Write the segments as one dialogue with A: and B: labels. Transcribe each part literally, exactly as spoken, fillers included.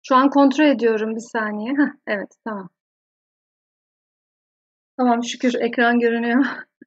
A: Şu an kontrol ediyorum bir saniye. Heh, evet tamam. Tamam şükür ekran görünüyor.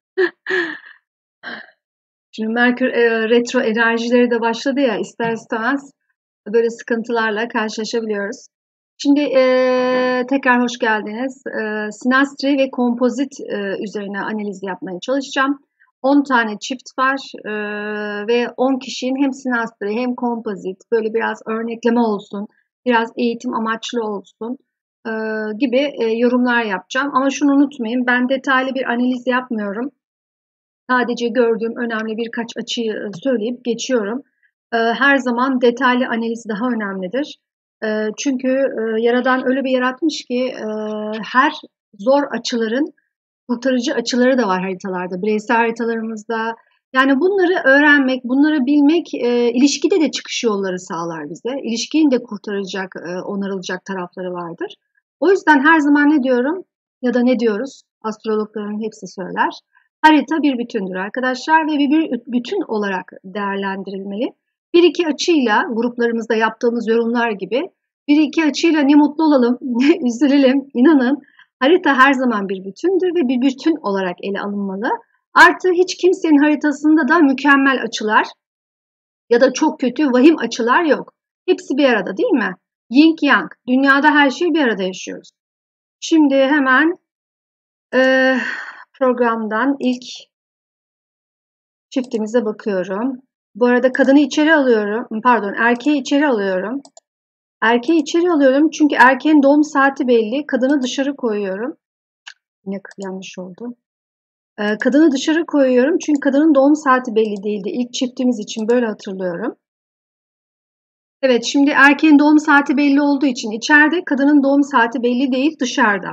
A: Şimdi Merkür e, retro enerjileri de başladı ya ister istemez böyle sıkıntılarla karşılaşabiliyoruz. Şimdi e, tekrar hoş geldiniz. E, sinastri ve kompozit e, üzerine analiz yapmaya çalışacağım. on tane çift var e, ve on kişinin hem sinastri hem kompozit böyle biraz örnekleme olsun, biraz eğitim amaçlı olsun e, gibi e, yorumlar yapacağım. Ama şunu unutmayın, ben detaylı bir analiz yapmıyorum. Sadece gördüğüm önemli birkaç açıyı söyleyip geçiyorum. Her zaman detaylı analiz daha önemlidir. Çünkü Yaradan öyle bir yaratmış ki her zor açıların kurtarıcı açıları da var haritalarda, bireysel haritalarımızda. Yani bunları öğrenmek, bunları bilmek ilişkide de çıkış yolları sağlar bize. İlişkinin de kurtaracak, onarılacak tarafları vardır. O yüzden her zaman ne diyorum ya da ne diyoruz? Astrologların hepsi söyler. Harita bir bütündür arkadaşlar ve bir bütün olarak değerlendirilmeli. Bir iki açıyla gruplarımızda yaptığımız yorumlar gibi bir iki açıyla ne mutlu olalım ne üzülelim, inanın harita her zaman bir bütündür ve bir bütün olarak ele alınmalı. Artı hiç kimsenin haritasında da mükemmel açılar ya da çok kötü vahim açılar yok. Hepsi bir arada değil mi? Yin yang, dünyada her şeyi bir arada yaşıyoruz. Şimdi hemen e, programdan ilk çiftimize bakıyorum. Bu arada kadını içeri alıyorum. Pardon, erkeği içeri alıyorum. Erkeği içeri alıyorum çünkü erkeğin doğum saati belli. Kadını dışarı koyuyorum. Yine yanlış oldu. Ee, kadını dışarı koyuyorum çünkü kadının doğum saati belli değildi. İlk çiftimiz için böyle hatırlıyorum. Evet, şimdi erkeğin doğum saati belli olduğu için içeride, kadının doğum saati belli değil dışarıda.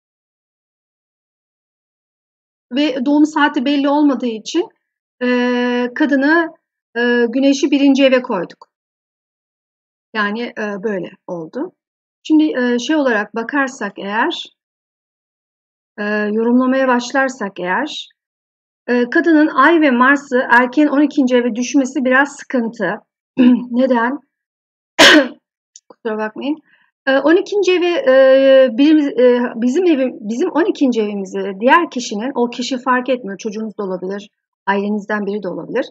A: Ve doğum saati belli olmadığı için e, kadını e, güneşi birinci eve koyduk. Yani e, böyle oldu. Şimdi e, şey olarak bakarsak eğer, e, yorumlamaya başlarsak eğer, e, kadının Ay ve Mars'ı erkeğin on ikinci eve düşmesi biraz sıkıntı. Neden? Kusura bakmayın. E, on ikinci evi e, bizim, e, bizim evim, bizim on ikinci evimizi diğer kişinin, o kişi fark etmiyor, çocuğunuz da olabilir, ailenizden biri de olabilir.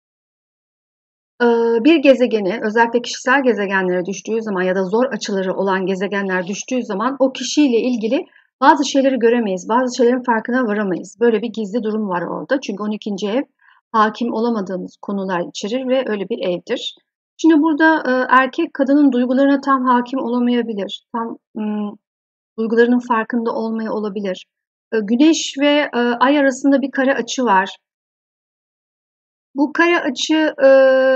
A: Bir gezegeni, özellikle kişisel gezegenlere düştüğü zaman ya da zor açıları olan gezegenler düştüğü zaman o kişiyle ilgili bazı şeyleri göremeyiz, bazı şeylerin farkına varamayız. Böyle bir gizli durum var orada. Çünkü on ikinci ev hakim olamadığımız konular içerir ve öyle bir evdir. Şimdi burada erkek kadının duygularına tam hakim olamayabilir. Tam ım, duygularının farkında olmaya olabilir. Güneş ve ay arasında bir kare açı var. Bu kare açı e,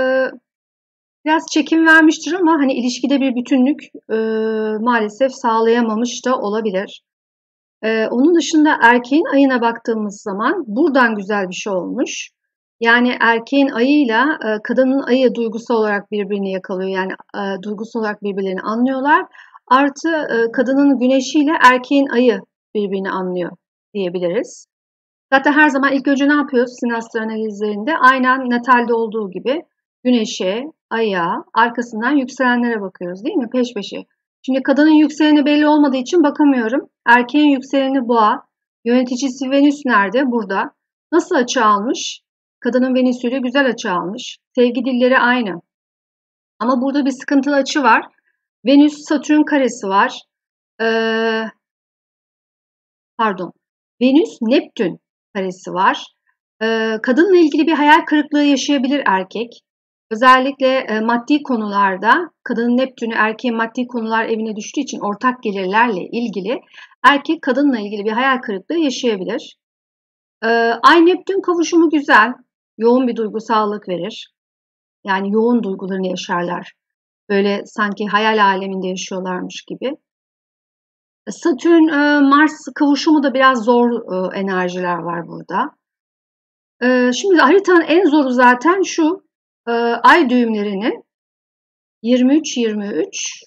A: biraz çekim vermiştir ama hani ilişkide bir bütünlük e, maalesef sağlayamamış da olabilir. E, onun dışında erkeğin ayına baktığımız zaman buradan güzel bir şey olmuş. Yani erkeğin ayıyla e, kadının ayı duygusal olarak birbirini yakalıyor. Yani e, duygusal olarak birbirlerini anlıyorlar. Artı e, kadının güneşiyle erkeğin ayı birbirini anlıyor diyebiliriz. Zaten her zaman ilk önce ne yapıyoruz sinastri analizlerinde? Aynen natalde olduğu gibi güneşe, aya, arkasından yükselenlere bakıyoruz değil mi? Peş peşe. Şimdi kadının yükseleni belli olmadığı için bakamıyorum. Erkeğin yükseleni boğa. Yöneticisi Venüs nerede? Burada. Nasıl açı almış? Kadının Venüsüyle güzel açı almış. Sevgi dilleri aynı. Ama burada bir sıkıntılı açı var. Venüs-Satürn karesi var. Ee, pardon. Venüs-Neptün karesi var. Ee, kadınla ilgili bir hayal kırıklığı yaşayabilir erkek. Özellikle e, maddi konularda kadının Neptün'ü erkeğin maddi konular evine düştüğü için ortak gelirlerle ilgili erkek kadınla ilgili bir hayal kırıklığı yaşayabilir. Ee, Ay Neptün kavuşumu güzel. Yoğun bir duygusallık verir. Yani yoğun duygularını yaşarlar. Böyle sanki hayal aleminde yaşıyorlarmış gibi. Satürn e, Mars kavuşumu da biraz zor e, enerjiler var burada. E, şimdi haritanın en zoru zaten şu. E, ay düğümlerinin yirmi üç yirmi üç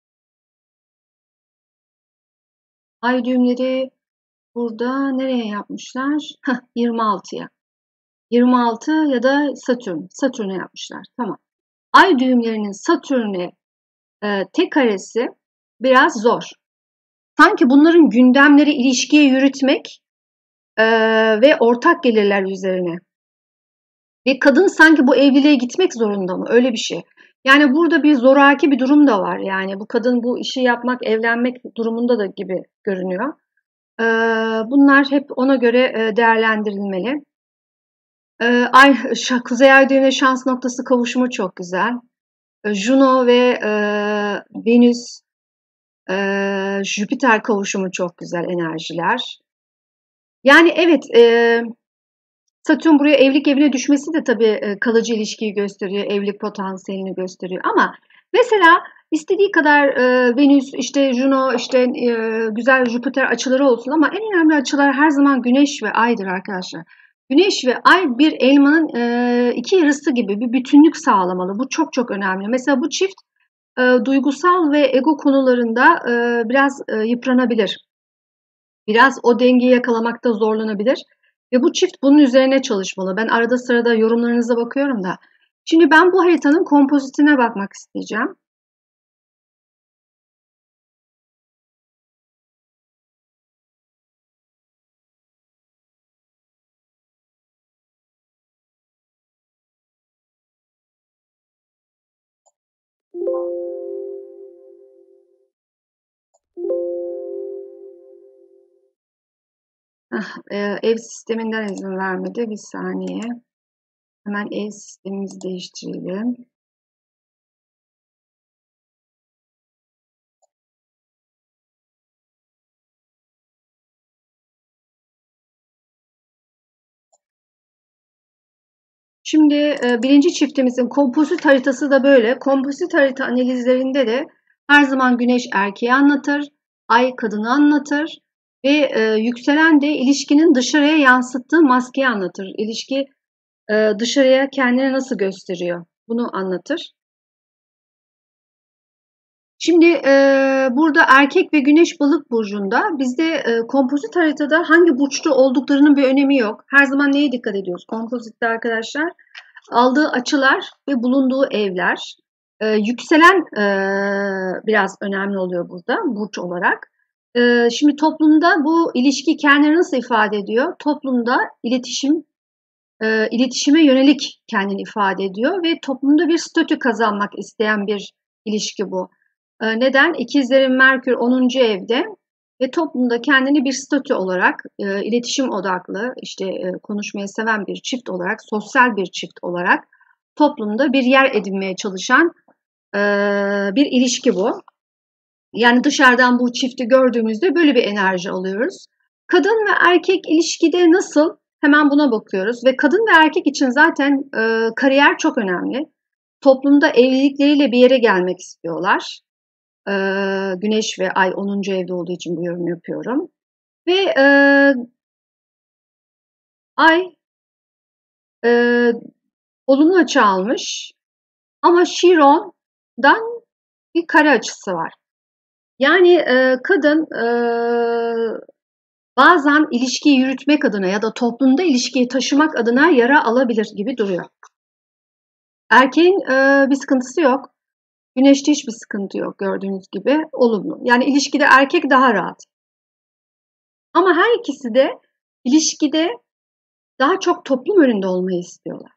A: ay düğümleri burada nereye yapmışlar? Heh, yirmi altıya. yirmi altı ya da Satürn. Satürn'e yapmışlar. Tamam. Ay düğümlerinin Satürn'e e, tek karesi biraz zor. Sanki bunların gündemleri ilişkiye yürütmek e, ve ortak gelirler üzerine. Ve kadın sanki bu evliliğe gitmek zorunda mı? Öyle bir şey. Yani burada bir zoraki bir durum da var. Yani bu kadın bu işi yapmak, evlenmek durumunda da gibi görünüyor. E, bunlar hep ona göre e, değerlendirilmeli. E, ay, Kuzey Ay düğümüne şans noktası kavuşumu çok güzel. E, Juno ve e, Venüs, e, Jüpiter kavuşumu çok güzel enerjiler. Yani evet, e, Satürn buraya evlilik evine düşmesi de tabii e, kalıcı ilişkiyi gösteriyor, evlilik potansiyelini gösteriyor. Ama mesela istediği kadar e, Venüs, işte Juno, işte e, güzel Jüpiter açıları olsun ama en önemli açılar her zaman Güneş ve Ay'dır arkadaşlar. Güneş ve Ay bir elmanın e, iki yarısı gibi bir bütünlük sağlamalı. Bu çok çok önemli. Mesela bu çift e, duygusal ve ego konularında e, biraz e, yıpranabilir. Biraz o dengeyi yakalamakta zorlanabilir. Ve bu çift bunun üzerine çalışmalı. Ben arada sırada yorumlarınıza bakıyorum da. Şimdi ben bu haritanın kompozitine bakmak isteyeceğim. Heh, e, ev sisteminden izin vermedi. Bir saniye. Hemen ev sistemimizi değiştirelim. Şimdi e, birinci çiftimizin kompozit haritası da böyle. Kompozit harita analizlerinde de her zaman Güneş erkeği anlatır, Ay kadını anlatır ve e, yükselen de ilişkinin dışarıya yansıttığı maskeyi anlatır. İlişki e, dışarıya kendini nasıl gösteriyor bunu anlatır. Şimdi e, burada erkek ve Güneş Balık burcunda bizde e, kompozit haritada hangi burçta olduklarının bir önemi yok. Her zaman neye dikkat ediyoruz? Kompozitte arkadaşlar aldığı açılar ve bulunduğu evler. E, yükselen e, biraz önemli oluyor burada burç olarak. E, şimdi toplumda bu ilişki kendini nasıl ifade ediyor? Toplumda iletişim, e, iletişime yönelik kendini ifade ediyor ve toplumda bir statü kazanmak isteyen bir ilişki bu. E, neden? İkizlerin Merkür onuncu evde ve toplumda kendini bir statü olarak, e, iletişim odaklı, işte e, konuşmayı seven bir çift olarak, sosyal bir çift olarak toplumda bir yer edinmeye çalışan e, bir ilişki bu. Yani dışarıdan bu çifti gördüğümüzde böyle bir enerji alıyoruz. Kadın ve erkek ilişkide nasıl? Hemen buna bakıyoruz ve kadın ve erkek için zaten e, kariyer çok önemli. Toplumda evlilikleriyle bir yere gelmek istiyorlar. E, Güneş ve Ay onuncu evde olduğu için bu yorum yapıyorum. Ve e, Ay e, olumlu açı almış ama Chiron'dan bir kare açısı var. Yani e, kadın e, bazen ilişkiyi yürütmek adına ya da toplumda ilişkiyi taşımak adına yara alabilir gibi duruyor. Erkeğin e, bir sıkıntısı yok. Güneşte hiçbir sıkıntı yok gördüğünüz gibi. Olumlu. Yani ilişkide erkek daha rahat. Ama her ikisi de ilişkide daha çok toplum önünde olmayı istiyorlar.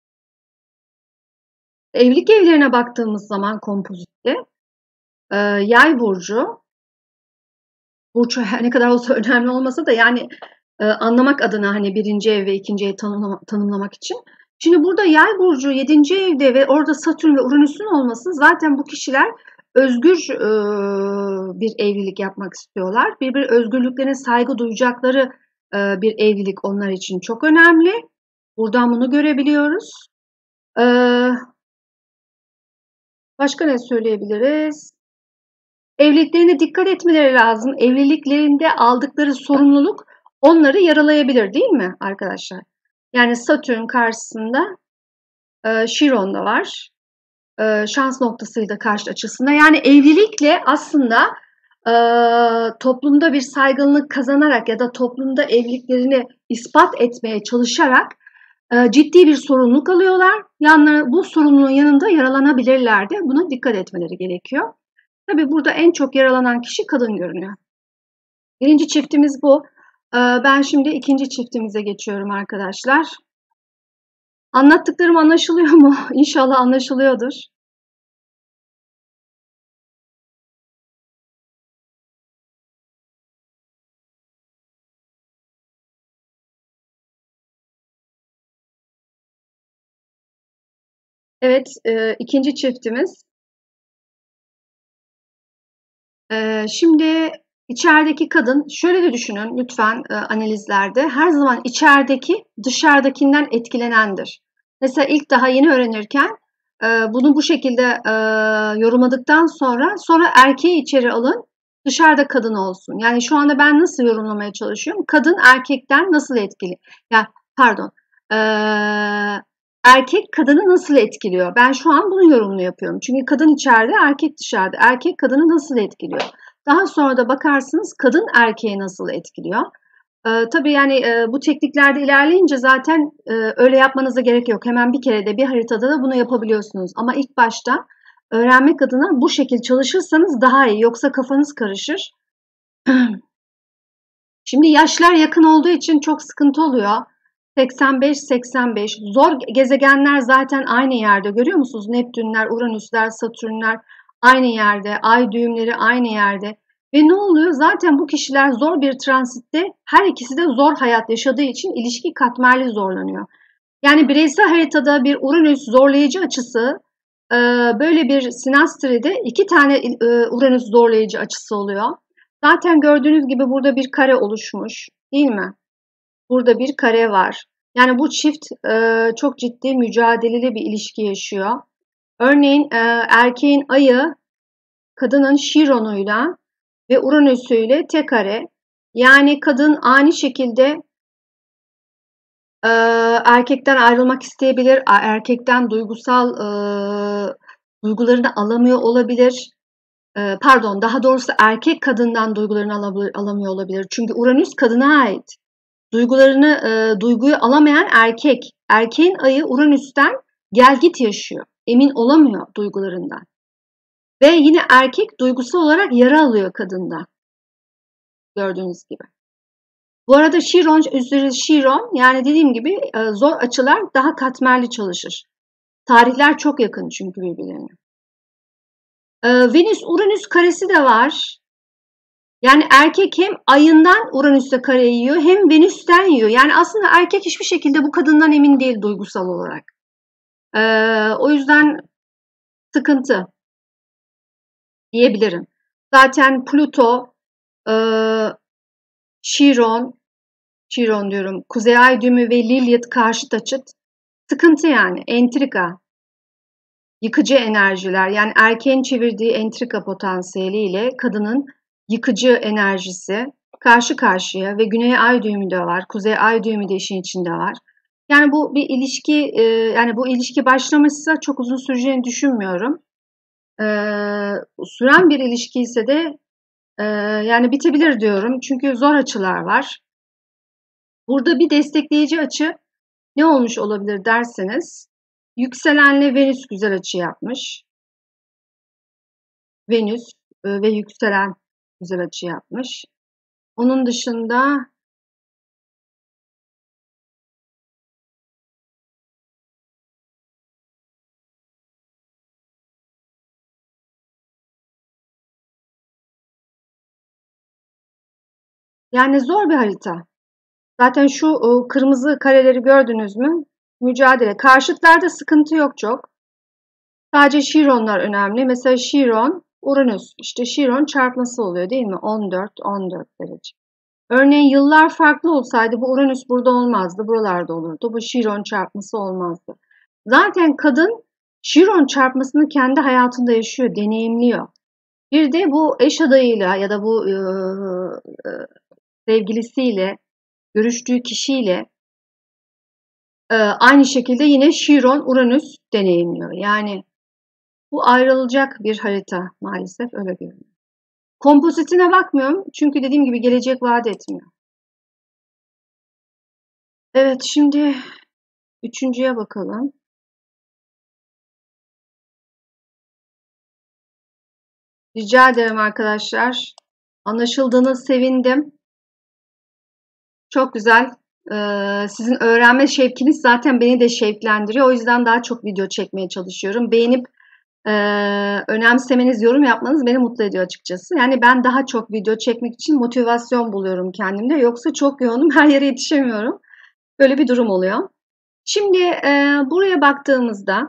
A: Evlilik evlerine baktığımız zaman kompozitte e, Yay burcu, burcu ne kadar olsa önemli olmasa da yani e, anlamak adına hani birinci ev ve ikinci ev tanımlama, tanımlamak için. Şimdi burada Yay burcu yedinci evde ve orada Satürn ve Uranüs'ün olması zaten bu kişiler özgür e, bir evlilik yapmak istiyorlar. Birbir özgürlüklerine saygı duyacakları e, bir evlilik onlar için çok önemli. Buradan bunu görebiliyoruz. E, başka ne söyleyebiliriz? Evliliklerine dikkat etmeleri lazım. Evliliklerinde aldıkları sorumluluk onları yaralayabilir değil mi arkadaşlar? Yani Satürn karşısında e, Chiron da var. E, şans noktasıyla karşı açısında. Yani evlilikle aslında e, toplumda bir saygınlık kazanarak ya da toplumda evliliklerini ispat etmeye çalışarak e, ciddi bir sorumluluk alıyorlar. Yani bu sorumluluğun yanında yaralanabilirler de. Buna dikkat etmeleri gerekiyor. Tabii burada en çok yaralanan kişi kadın görünüyor. Birinci çiftimiz bu. Ee, ben şimdi ikinci çiftimize geçiyorum arkadaşlar. Anlattıklarım anlaşılıyor mu? İnşallah anlaşılıyordur. Evet, e, ikinci çiftimiz. E, şimdi içerideki kadın, şöyle de düşünün lütfen e, analizlerde, her zaman içerideki dışarıdakinden etkilenendir. Mesela ilk daha yeni öğrenirken e, bunu bu şekilde e, yorumladıktan sonra, sonra erkeği içeri alın, dışarıda kadın olsun. Yani şu anda ben nasıl yorumlamaya çalışıyorum? Kadın erkekten nasıl etkili? Ya pardon. E, Erkek kadını nasıl etkiliyor? Ben şu an bunun yorumunu yapıyorum. Çünkü kadın içeride, erkek dışarıda. Erkek kadını nasıl etkiliyor? Daha sonra da bakarsınız kadın erkeği nasıl etkiliyor? Ee, tabii yani e, bu tekniklerde ilerleyince zaten e, öyle yapmanıza gerek yok. Hemen bir kere de bir haritada da bunu yapabiliyorsunuz. Ama ilk başta öğrenmek adına bu şekilde çalışırsanız daha iyi. Yoksa kafanız karışır. Şimdi yaşlar yakın olduğu için çok sıkıntı oluyor. seksen beş seksen beş. Zor gezegenler zaten aynı yerde. Görüyor musunuz? Neptünler, Uranüsler, Satürnler aynı yerde. Ay düğümleri aynı yerde. Ve ne oluyor? Zaten bu kişiler zor bir transitte, her ikisi de zor hayat yaşadığı için ilişki katmerli zorlanıyor. Yani bireysel haritada bir Uranüs zorlayıcı açısı, e, böyle bir sinastride iki tane e, Uranüs zorlayıcı açısı oluyor. Zaten gördüğünüz gibi burada bir kare oluşmuş, değil mi? Burada bir kare var. Yani bu çift e, çok ciddi mücadeleli bir ilişki yaşıyor. Örneğin e, erkeğin ayı kadının Şiron'uyla ve Uranüs'üyle tek kare. Yani kadın ani şekilde e, erkekten ayrılmak isteyebilir, erkekten duygusal e, duygularını alamıyor olabilir. E, pardon, daha doğrusu erkek kadından duygularını alabilir, alamıyor olabilir. Çünkü Uranüs kadına ait. Duygularını, e, duyguyu alamayan erkek. Erkeğin ayı Uranüs'ten gelgit yaşıyor. Emin olamıyor duygularından. Ve yine erkek duygusal olarak yara alıyor kadında. Gördüğünüz gibi. Bu arada Chiron üzeri Chiron, yani dediğim gibi e, zor açılar daha katmerli çalışır. Tarihler çok yakın çünkü birbirlerine. E, Venüs-Uranüs karesi de var. Yani erkek hem ayından Uranüs'te kare yiyor hem Venüs'ten yiyor. Yani aslında erkek hiçbir şekilde bu kadından emin değil duygusal olarak. Ee, o yüzden sıkıntı diyebilirim. Zaten Plüto, e, Chiron, Chiron diyorum, Kuzey Ay düğümü ve Lilith karşıt açıt. Sıkıntı yani, entrika, yıkıcı enerjiler. Yani erkeğin çevirdiği entrika potansiyeliyle kadının yıkıcı enerjisi karşı karşıya ve Güney Ay düğümü de var, Kuzey Ay düğümü de işin içinde var. Yani bu bir ilişki, e, yani bu ilişki başlamışsa çok uzun süreceğini düşünmüyorum. E, Süren bir ilişki ise de e, yani bitebilir diyorum. Çünkü zor açılar var. Burada bir destekleyici açı ne olmuş olabilir derseniz, yükselenle Venüs güzel açı yapmış. Venüs e, ve yükselen güzel açı yapmış. Onun dışında yani zor bir harita. Zaten şu e, kırmızı kareleri gördünüz mü? Mücadele. Karşıtlarda sıkıntı yok çok. Sadece Chiron'lar önemli. Mesela Chiron, Uranüs. İşte Chiron çarpması oluyor değil mi? on dört on dört derece. Örneğin yıllar farklı olsaydı bu Uranüs burada olmazdı. Buralarda olurdu. Bu Chiron çarpması olmazdı. Zaten kadın Chiron çarpmasını kendi hayatında yaşıyor, deneyimliyor. Bir de bu eş adayıyla ya da bu e, e, sevgilisiyle, görüştüğü kişiyle e, aynı şekilde yine Chiron, Uranüs deneyimliyor. Yani bu ayrılacak bir harita maalesef, öyle görünüyor. Kompozitine bakmıyorum çünkü dediğim gibi gelecek vaat etmiyor. Evet, şimdi üçüncüye bakalım. Rica ederim arkadaşlar. Anlaşıldığına sevindim. Çok güzel. Ee, sizin öğrenme şevkiniz zaten beni de şevklendiriyor. O yüzden daha çok video çekmeye çalışıyorum. Beğenip e, önemsemeniz, yorum yapmanız beni mutlu ediyor açıkçası. Yani ben daha çok video çekmek için motivasyon buluyorum kendimde. Yoksa çok yoğunum, her yere yetişemiyorum. Böyle bir durum oluyor. Şimdi e, buraya baktığımızda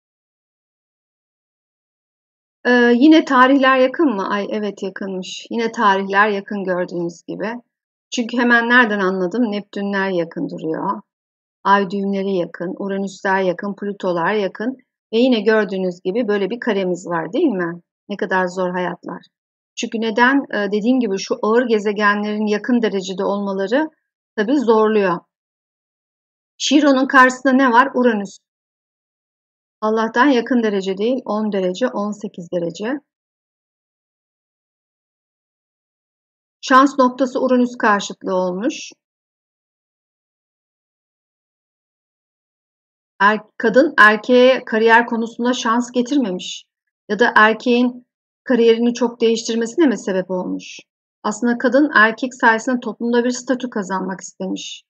A: e, yine tarihler yakın mı? Ay evet, yakınmış. Yine tarihler yakın gördüğünüz gibi. Çünkü hemen nereden anladım? Neptünler yakın duruyor. Ay düğümleri yakın, Uranüsler yakın, Plütolar yakın ve yine gördüğünüz gibi böyle bir karemiz var, değil mi? Ne kadar zor hayatlar. Çünkü neden? Ee, dediğim gibi şu ağır gezegenlerin yakın derecede olmaları tabii zorluyor. Şiron'un karşısında ne var? Uranüs. Allah'tan yakın derece değil, on derece, on sekiz derece. Şans noktası Uranüs karşıtlığı olmuş. Er, kadın erkeğe kariyer konusunda şans getirmemiş. Ya da erkeğin kariyerini çok değiştirmesine mi sebep olmuş? Aslında kadın erkek sayesinde toplumda bir statü kazanmak istemiş.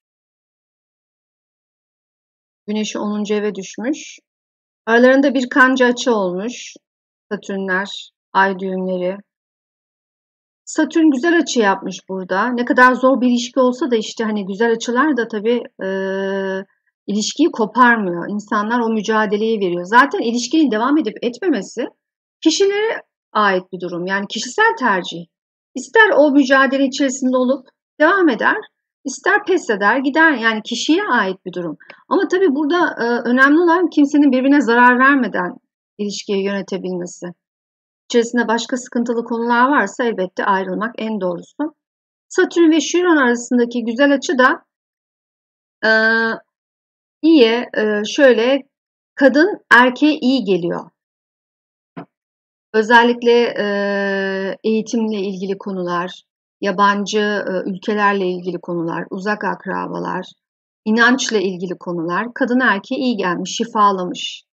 A: Güneşi onuncu eve düşmüş. Aralarında bir kanca açı olmuş. Satürnler, ay düğümleri. Satürn güzel açı yapmış burada. Ne kadar zor bir ilişki olsa da işte hani güzel açılar da tabii e, ilişkiyi koparmıyor. İnsanlar o mücadeleyi veriyor. Zaten ilişkinin devam edip etmemesi kişilere ait bir durum. Yani kişisel tercih. İster o mücadele içerisinde olup devam eder, ister pes eder gider. Yani kişiye ait bir durum. Ama tabii burada e, önemli olan kimsenin birbirine zarar vermeden ilişkiyi yönetebilmesi. İçerisinde başka sıkıntılı konular varsa elbette ayrılmak en doğrusu. Satürn ve Şiron arasındaki güzel açı da e, iyi. E, şöyle kadın erkeğe iyi geliyor. Özellikle e, eğitimle ilgili konular, yabancı e, ülkelerle ilgili konular, uzak akrabalar, inançla ilgili konular kadın erkeğe iyi gelmiş, şifalamış.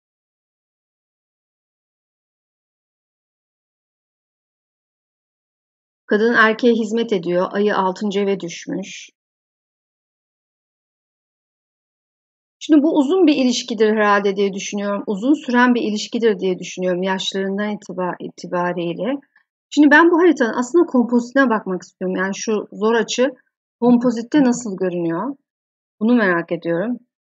A: Kadın erkeğe hizmet ediyor. Ayı altıncı eve düşmüş. Şimdi bu uzun bir ilişkidir herhalde diye düşünüyorum. Uzun süren bir ilişkidir diye düşünüyorum yaşlarından itibar, itibariyle. Şimdi ben bu haritanın aslında kompozitine bakmak istiyorum. Yani şu zor açı kompozitte nasıl görünüyor? Bunu merak ediyorum.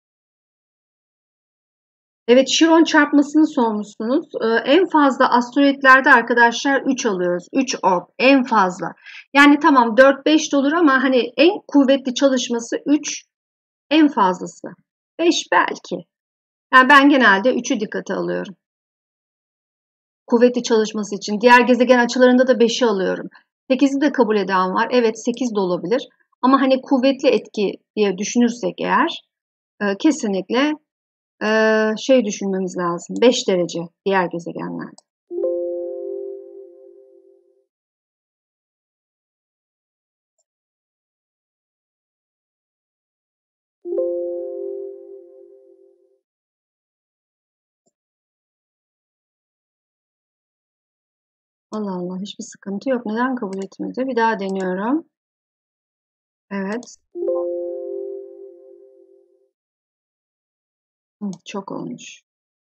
A: Evet, Chiron çarpmasını sormuşsunuz. Ee, en fazla asteroidlerde arkadaşlar üç alıyoruz. üç orb en fazla. Yani tamam dört beş de olur ama hani en kuvvetli çalışması üç en fazlası. beş belki. Yani ben genelde üçü dikkate alıyorum. Kuvvetli çalışması için. Diğer gezegen açılarında da beşi alıyorum. sekizi de kabul eden var. Evet, sekiz de olabilir. Ama hani kuvvetli etki diye düşünürsek eğer e, kesinlikle e, şey düşünmemiz lazım. beş derece diğer gezegenlerde. Allah Allah, hiçbir sıkıntı yok. Neden kabul etmedi? Bir daha deniyorum. Evet. Hı, çok olmuş.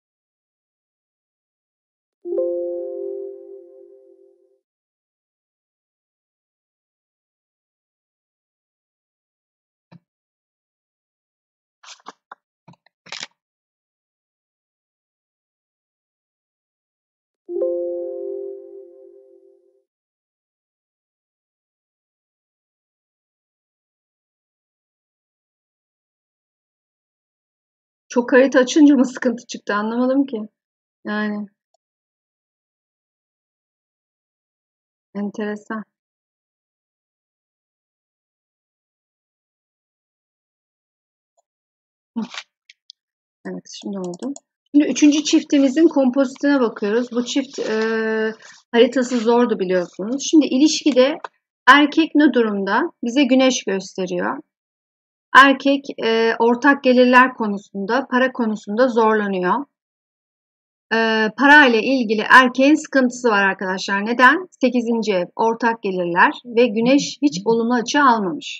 A: Çok harita açınca mı sıkıntı çıktı anlamadım ki. Yani enteresan. Evet, şimdi oldu. Şimdi üçüncü çiftimizin kompozitine bakıyoruz. Bu çift e, haritası zordu biliyorsunuz. Şimdi ilişkide erkek ne durumda? Bize güneş gösteriyor. Erkek e, ortak gelirler konusunda, para konusunda zorlanıyor. e, para ile ilgili erkeğin sıkıntısı var arkadaşlar. Neden? sekizinci ev ortak gelirler ve güneş hiç olumlu açı almamış.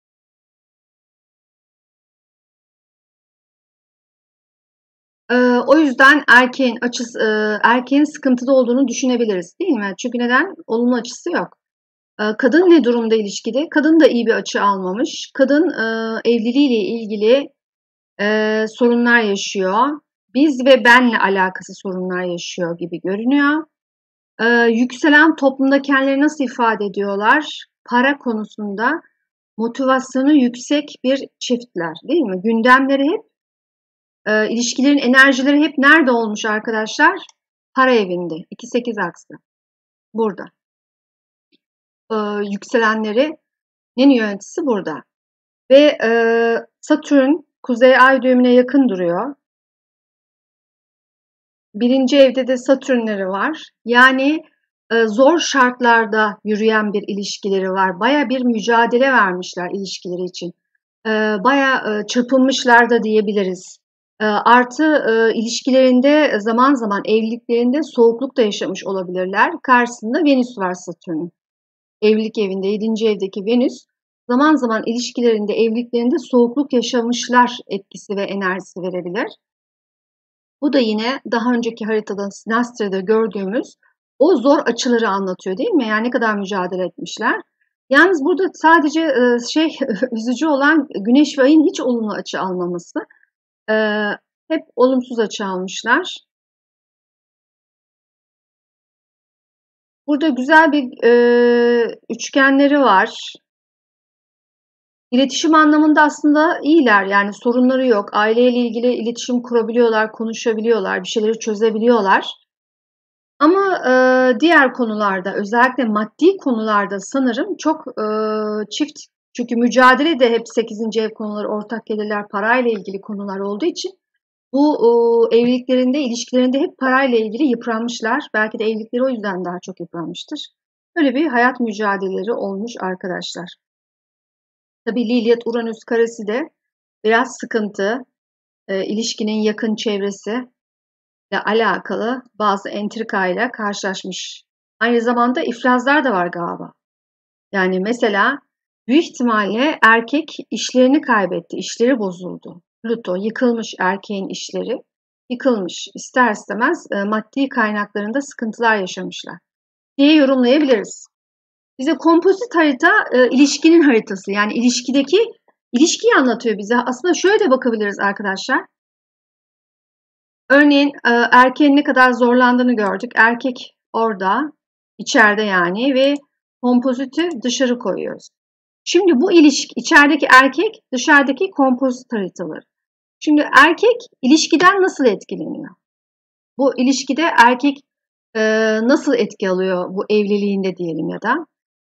A: E, o yüzden erkeğin açısı, e, erkeğin sıkıntıda olduğunu düşünebiliriz, değil mi? Çünkü neden? Olumlu açısı yok. E, kadın ne durumda ilişkide? Kadın da iyi bir açı almamış. Kadın e, evliliğiyle ilgili e, sorunlar yaşıyor. Biz ve benle alakası sorunlar yaşıyor gibi görünüyor. Ee, yükselen toplumda kendileri nasıl ifade ediyorlar? Para konusunda motivasyonu yüksek bir çiftler, değil mi? Gündemleri hep, e, ilişkilerin enerjileri hep nerede olmuş arkadaşlar? Para evinde. iki sekiz aksı. Burada. Ee, yükselenleri nin yöneticisi burada. Ve e, Satürn Kuzey Ay düğümüne yakın duruyor. Birinci evde de Satürnleri var. Yani e, zor şartlarda yürüyen bir ilişkileri var. Baya bir mücadele vermişler ilişkileri için. E, baya e, çırpınmışlar da diyebiliriz. E, artı e, ilişkilerinde zaman zaman evliliklerinde soğukluk da yaşamış olabilirler. Karşısında Venüs var Satürn'ün. Evlilik evinde yedinci evdeki Venüs zaman zaman ilişkilerinde evliliklerinde soğukluk yaşamışlar etkisi ve enerjisi verebilir. Bu da yine daha önceki haritada Sinastri'de gördüğümüz o zor açıları anlatıyor, değil mi? Yani ne kadar mücadele etmişler. Yalnız burada sadece e, şey üzücü olan Güneş ve Ay'ın hiç olumlu açı almaması. E, hep olumsuz açı almışlar. Burada güzel bir e, üçgenleri var. İletişim anlamında aslında iyiler, yani sorunları yok. Aileyle ilgili iletişim kurabiliyorlar, konuşabiliyorlar, bir şeyleri çözebiliyorlar. Ama e, diğer konularda, özellikle maddi konularda sanırım çok e, çift, çünkü mücadele de hep sekizinci ev konuları, ortak gelirler, parayla ilgili konular olduğu için bu e, evliliklerinde, ilişkilerinde hep parayla ilgili yıpranmışlar. Belki de evlilikleri o yüzden daha çok yıpranmıştır. Böyle bir hayat mücadeleleri olmuş arkadaşlar. Tabii Lilith-Uranüs karesi de biraz sıkıntı. E, ilişkinin yakın çevresi ile alakalı bazı entrikayla karşılaşmış. Aynı zamanda ifrazlar da var galiba. Yani mesela büyük ihtimalle erkek işlerini kaybetti, işleri bozuldu. Plüto yıkılmış, erkeğin işleri yıkılmış. İster istemez e, maddi kaynaklarında sıkıntılar yaşamışlar diye yorumlayabiliriz. Bize kompozit harita e, ilişkinin haritası, yani ilişkideki ilişkiyi anlatıyor bize. Aslında şöyle de bakabiliriz arkadaşlar. Örneğin e, erkeğin ne kadar zorlandığını gördük. Erkek orada, içeride yani, ve kompoziti dışarı koyuyoruz. Şimdi bu ilişki, içerideki erkek, dışarıdaki kompozit haritaları. Şimdi erkek ilişkiden nasıl etkileniyor? Bu ilişkide erkek e, nasıl etki alıyor bu evliliğinde diyelim ya da?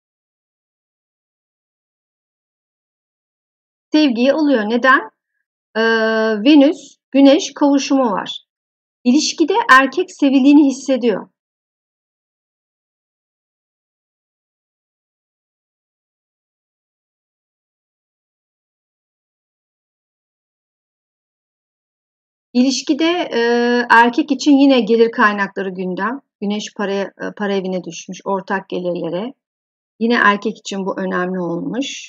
A: Sevgiyi alıyor. Neden? Ee, Venüs, Güneş kavuşumu var. İlişkide erkek sevildiğini hissediyor. İlişkide e, erkek için yine gelir kaynakları gündem. Güneş para, para evine düşmüş, ortak gelirlere. Yine erkek için bu önemli olmuş.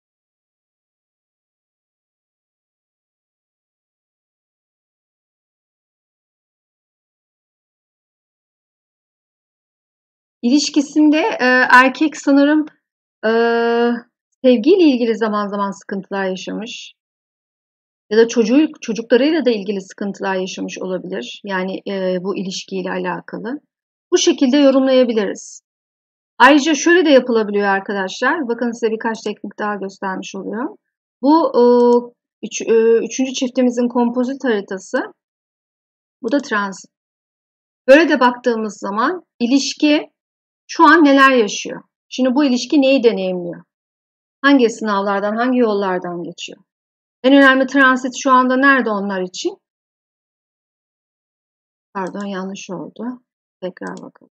A: İlişkisinde e, erkek sanırım e, sevgiyle ilgili zaman zaman sıkıntılar yaşamış. Ya da çocuğu, çocuklarıyla da ilgili sıkıntılar yaşamış olabilir. Yani e, bu ilişkiyle alakalı. Bu şekilde yorumlayabiliriz. Ayrıca şöyle de yapılabiliyor arkadaşlar. Bakın size birkaç teknik daha göstermiş oluyor. Bu e, üç, e, üçüncü çiftimizin kompozit haritası. Bu da transit. Böyle de baktığımız zaman ilişki şu an neler yaşıyor? Şimdi bu ilişki neyi deneyimliyor? Hangi sınavlardan, hangi yollardan geçiyor? En önemli transit şu anda nerede onlar için? Pardon, yanlış oldu. Tekrar bakalım.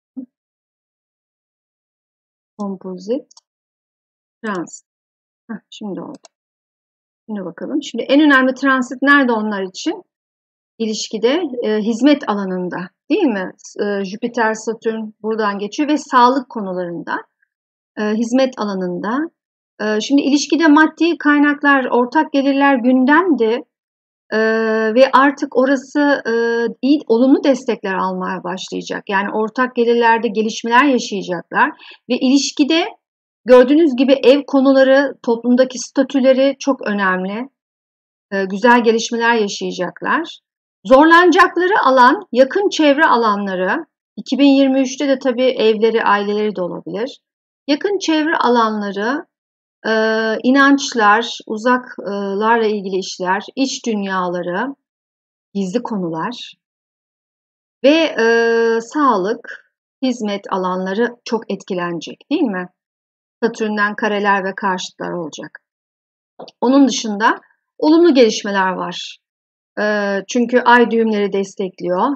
A: Kompozit, transit. Heh, şimdi oldu. Şimdi bakalım. Şimdi en önemli transit nerede onlar için? İlişkide, e, hizmet alanında. değil mi? E, Jüpiter, Satürn buradan geçiyor ve sağlık konularında, e, hizmet alanında. E, şimdi ilişkide maddi kaynaklar, ortak gelirler gündemdi. Ee, ve artık orası e, iyi, olumlu destekler almaya başlayacak. Yani ortak gelirlerde gelişmeler yaşayacaklar ve ilişkide gördüğünüz gibi ev konuları, toplumdaki statüleri çok önemli. Ee, güzel gelişmeler yaşayacaklar. Zorlanacakları alan, yakın çevre alanları. iki bin yirmi üçte de tabii evleri, aileleri de olabilir. Yakın çevre alanları, ee, inançlar, uzaklarla ilgili işler, iç dünyaları, gizli konular ve e, sağlık, hizmet alanları çok etkilenecek, değil mi? Satürn'den kareler ve karşıtlar olacak. Onun dışında olumlu gelişmeler var. E, çünkü ay düğümleri destekliyor.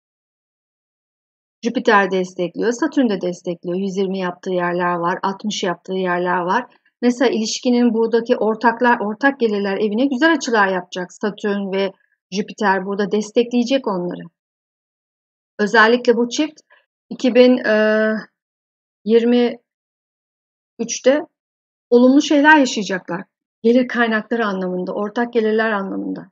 A: Jüpiter destekliyor, Satürn de destekliyor. yüz yirmi yaptığı yerler var, altmış yaptığı yerler var. Mesela ilişkinin buradaki ortaklar, ortak gelirler evine güzel açılar yapacak. Satürn ve Jüpiter burada destekleyecek onları. Özellikle bu çift iki bin yirmi üçte olumlu şeyler yaşayacaklar. Gelir kaynakları anlamında, ortak gelirler anlamında.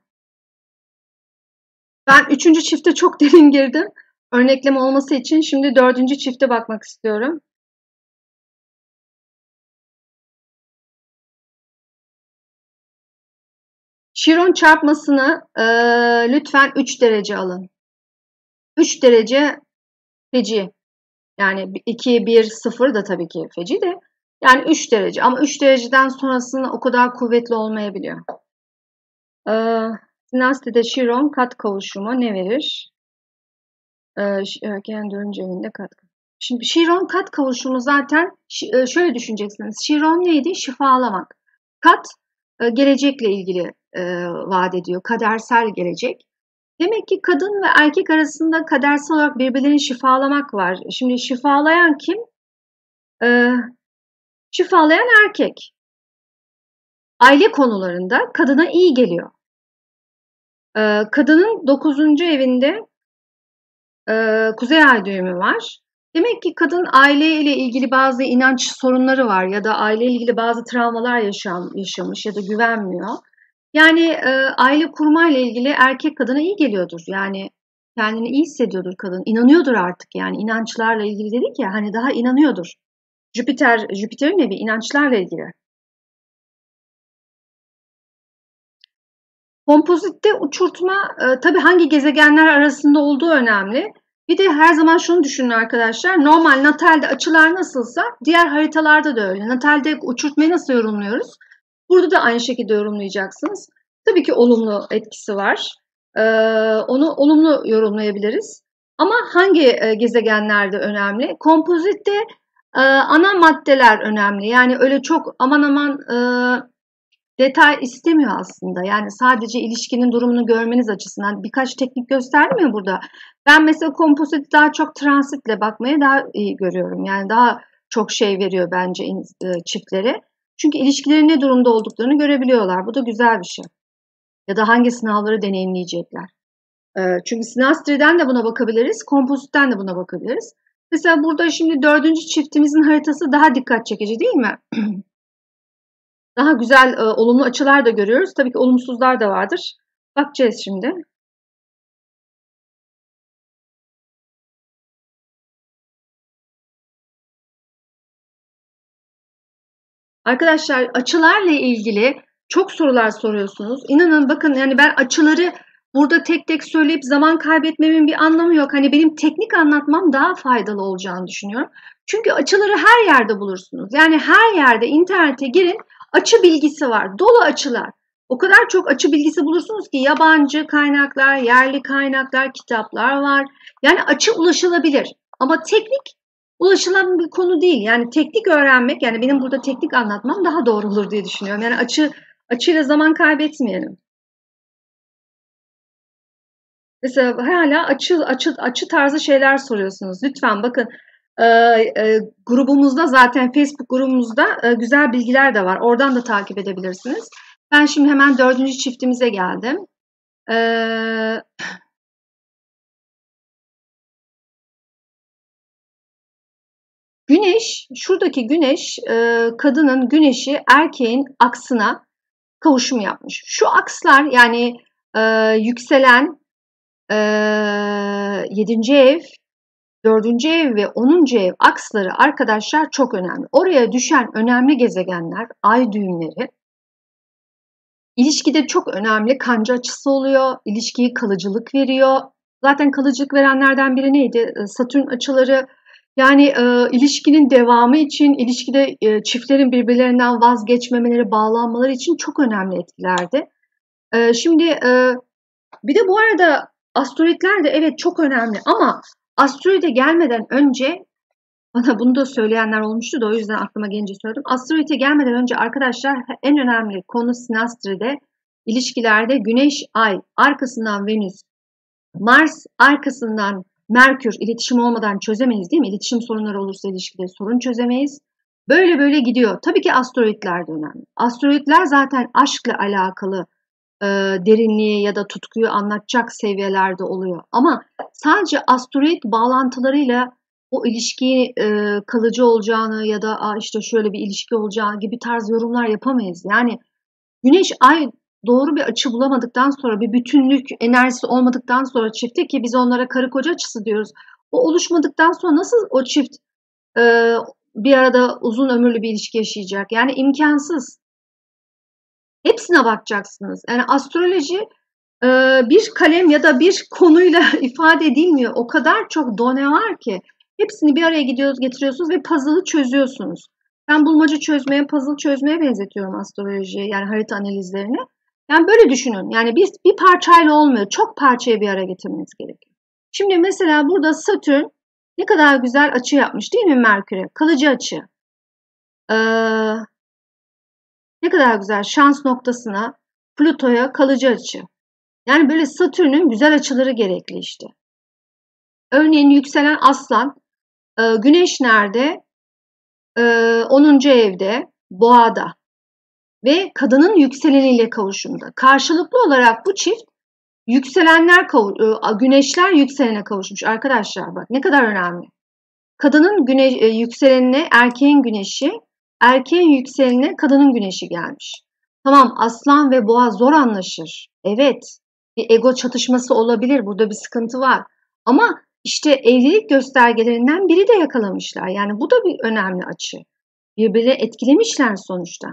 A: Ben üçüncü çifte çok derin girdim. Örnekleme olması için şimdi dördüncü çifte bakmak istiyorum. Şiron çarpmasını e, lütfen üç derece alın. üç derece feci. Yani iki, bir, sıfır da tabii ki feci de. Yani üç derece ama üç dereceden sonrasında o kadar kuvvetli olmayabiliyor. E, Sinastide Şiron kat kavuşumu ne verir? Erken dönünce evinde kat. Şimdi Şiron kat kavuşumu zaten şöyle düşüneceksiniz. Şiron neydi? Şifalamak. Kat gelecekle ilgili vaat ediyor. Kadersel gelecek. Demek ki kadın ve erkek arasında kadersel olarak birbirlerini şifalamak var. Şimdi şifalayan kim? Ee, şifalayan erkek. Aile konularında kadına iyi geliyor. Ee, kadının dokuzuncu evinde e, Kuzey Ay düğümü var. Demek ki kadın aileyle ilgili bazı inanç sorunları var ya da aileyle ilgili bazı travmalar yaşam, yaşamış ya da güvenmiyor. Yani e, aile kurmayla ilgili erkek kadına iyi geliyordur. Yani kendini iyi hissediyordur kadın. İnanıyordur artık yani inançlarla ilgili dedik ya hani daha inanıyordur. Jüpiter, Jüpiter'in evi inançlarla ilgili. Kompozitte uçurtma e, tabii hangi gezegenler arasında olduğu önemli. Bir de her zaman şunu düşünün arkadaşlar. Normal natalde açılar nasılsa diğer haritalarda da öyle. Natalde uçurtmayı nasıl yorumluyoruz? Burada da aynı şekilde yorumlayacaksınız. Tabii ki olumlu etkisi var. Ee, onu olumlu yorumlayabiliriz. Ama hangi e, gezegenlerde önemli? Kompozitte e, ana maddeler önemli. Yani öyle çok aman aman e, detay istemiyor aslında. Yani sadece ilişkinin durumunu görmeniz açısından birkaç teknik gösterdim ya burada. Ben mesela kompozit daha çok transitle bakmayı daha iyi görüyorum. Yani daha çok şey veriyor bence çiftlere. Çünkü ilişkilerin ne durumda olduklarını görebiliyorlar. Bu da güzel bir şey. Ya da hangi sınavları deneyimleyecekler. Çünkü Sinastri'den de buna bakabiliriz, kompozitten de buna bakabiliriz. Mesela burada şimdi dördüncü çiftimizin haritası daha dikkat çekici değil mi? Daha güzel, e, olumlu açılar da görüyoruz. Tabii ki olumsuzlar da vardır. Bakacağız şimdi. Arkadaşlar açılarla ilgili çok sorular soruyorsunuz. İnanın bakın yani ben açıları burada tek tek söyleyip zaman kaybetmemin bir anlamı yok. Hani benim teknik anlatmam daha faydalı olacağını düşünüyorum. Çünkü açıları her yerde bulursunuz. Yani her yerde internete girin açı bilgisi var. Dolu açılar. O kadar çok açı bilgisi bulursunuz ki yabancı kaynaklar, yerli kaynaklar, kitaplar var. Yani açı ulaşılabilir. Ama teknik ulaşılan bir konu değil. Yani teknik öğrenmek, yani benim burada teknik anlatmam daha doğru olur diye düşünüyorum. Yani açı açıyla zaman kaybetmeyelim. Mesela hala açı açı açı tarzı şeyler soruyorsunuz. Lütfen bakın e, e, grubumuzda zaten Facebook grubumuzda e, güzel bilgiler de var. Oradan da takip edebilirsiniz. Ben şimdi hemen dördüncü çiftimize geldim. E, Güneş, şuradaki güneş e, kadının güneşi erkeğin aksına kavuşum yapmış. Şu akslar yani e, yükselen e, yedinci ev, dördüncü ev ve onuncu ev aksları arkadaşlar çok önemli. Oraya düşen önemli gezegenler, ay düğümleri, ilişkide çok önemli kanca açısı oluyor. İlişkiye kalıcılık veriyor. Zaten kalıcılık verenlerden biri neydi? Satürn açıları. Yani e, ilişkinin devamı için, ilişkide e, çiftlerin birbirlerinden vazgeçmemeleri, bağlanmaları için çok önemli etkilerdi. E, şimdi e, bir de bu arada asteroidler de evet çok önemli ama asteroide gelmeden önce bana bunu da söyleyenler olmuştu da o yüzden aklıma gelince söyledim. Asteroide gelmeden önce arkadaşlar en önemli konu sinastride, ilişkilerde Güneş, Ay, arkasından Venüs, Mars, arkasından Merkür. İletişim olmadan çözemeyiz değil mi? İletişim sorunları olursa ilişkide sorun çözemeyiz. Böyle böyle gidiyor. Tabii ki asteroidler de önemli. Asteroidler zaten aşkla alakalı e, derinliği ya da tutkuyu anlatacak seviyelerde oluyor. Ama sadece asteroid bağlantılarıyla o ilişkiyi e, kalıcı olacağını ya da Aa, işte şöyle bir ilişki olacağını gibi tarz yorumlar yapamayız. Yani Güneş, Ay doğru bir açı bulamadıktan sonra, bir bütünlük enerjisi olmadıktan sonra çifte, ki biz onlara karı koca açısı diyoruz. O oluşmadıktan sonra nasıl o çift e, bir arada uzun ömürlü bir ilişki yaşayacak? Yani imkansız. Hepsine bakacaksınız. Yani astroloji e, bir kalem ya da bir konuyla ifade edilmiyor. O kadar çok done var ki. Hepsini bir araya gidiyoruz, getiriyorsunuz ve puzzle'ı çözüyorsunuz. Ben bulmaca çözmeye, puzzle çözmeye benzetiyorum astrolojiyi, yani harita analizlerini. Yani böyle düşünün. Yani bir, bir parçayla olmuyor. Çok parçayı bir araya getirmeniz gerekiyor. Şimdi mesela burada Satürn ne kadar güzel açı yapmış değil mi Merkür'e? Kalıcı açı. Ee, ne kadar güzel şans noktasına, Plüto'ya kalıcı açı. Yani böyle Satürn'ün güzel açıları gerekli işte. Örneğin yükselen Aslan, e, Güneş nerede? E, onuncu evde, Boğa'da ve kadının yükseleniyle kavuşumda. Karşılıklı olarak bu çift yükselenler, güneşler yükselene kavuşmuş arkadaşlar, bak ne kadar önemli. Kadının güneş, yükselenine erkeğin güneşi, erkeğin yükselenine kadının güneşi gelmiş. Tamam, Aslan ve Boğa zor anlaşır. Evet, bir ego çatışması olabilir, burada bir sıkıntı var. Ama işte evlilik göstergelerinden biri de yakalamışlar. Yani bu da bir önemli açı. Birbirini etkilemişler sonuçta.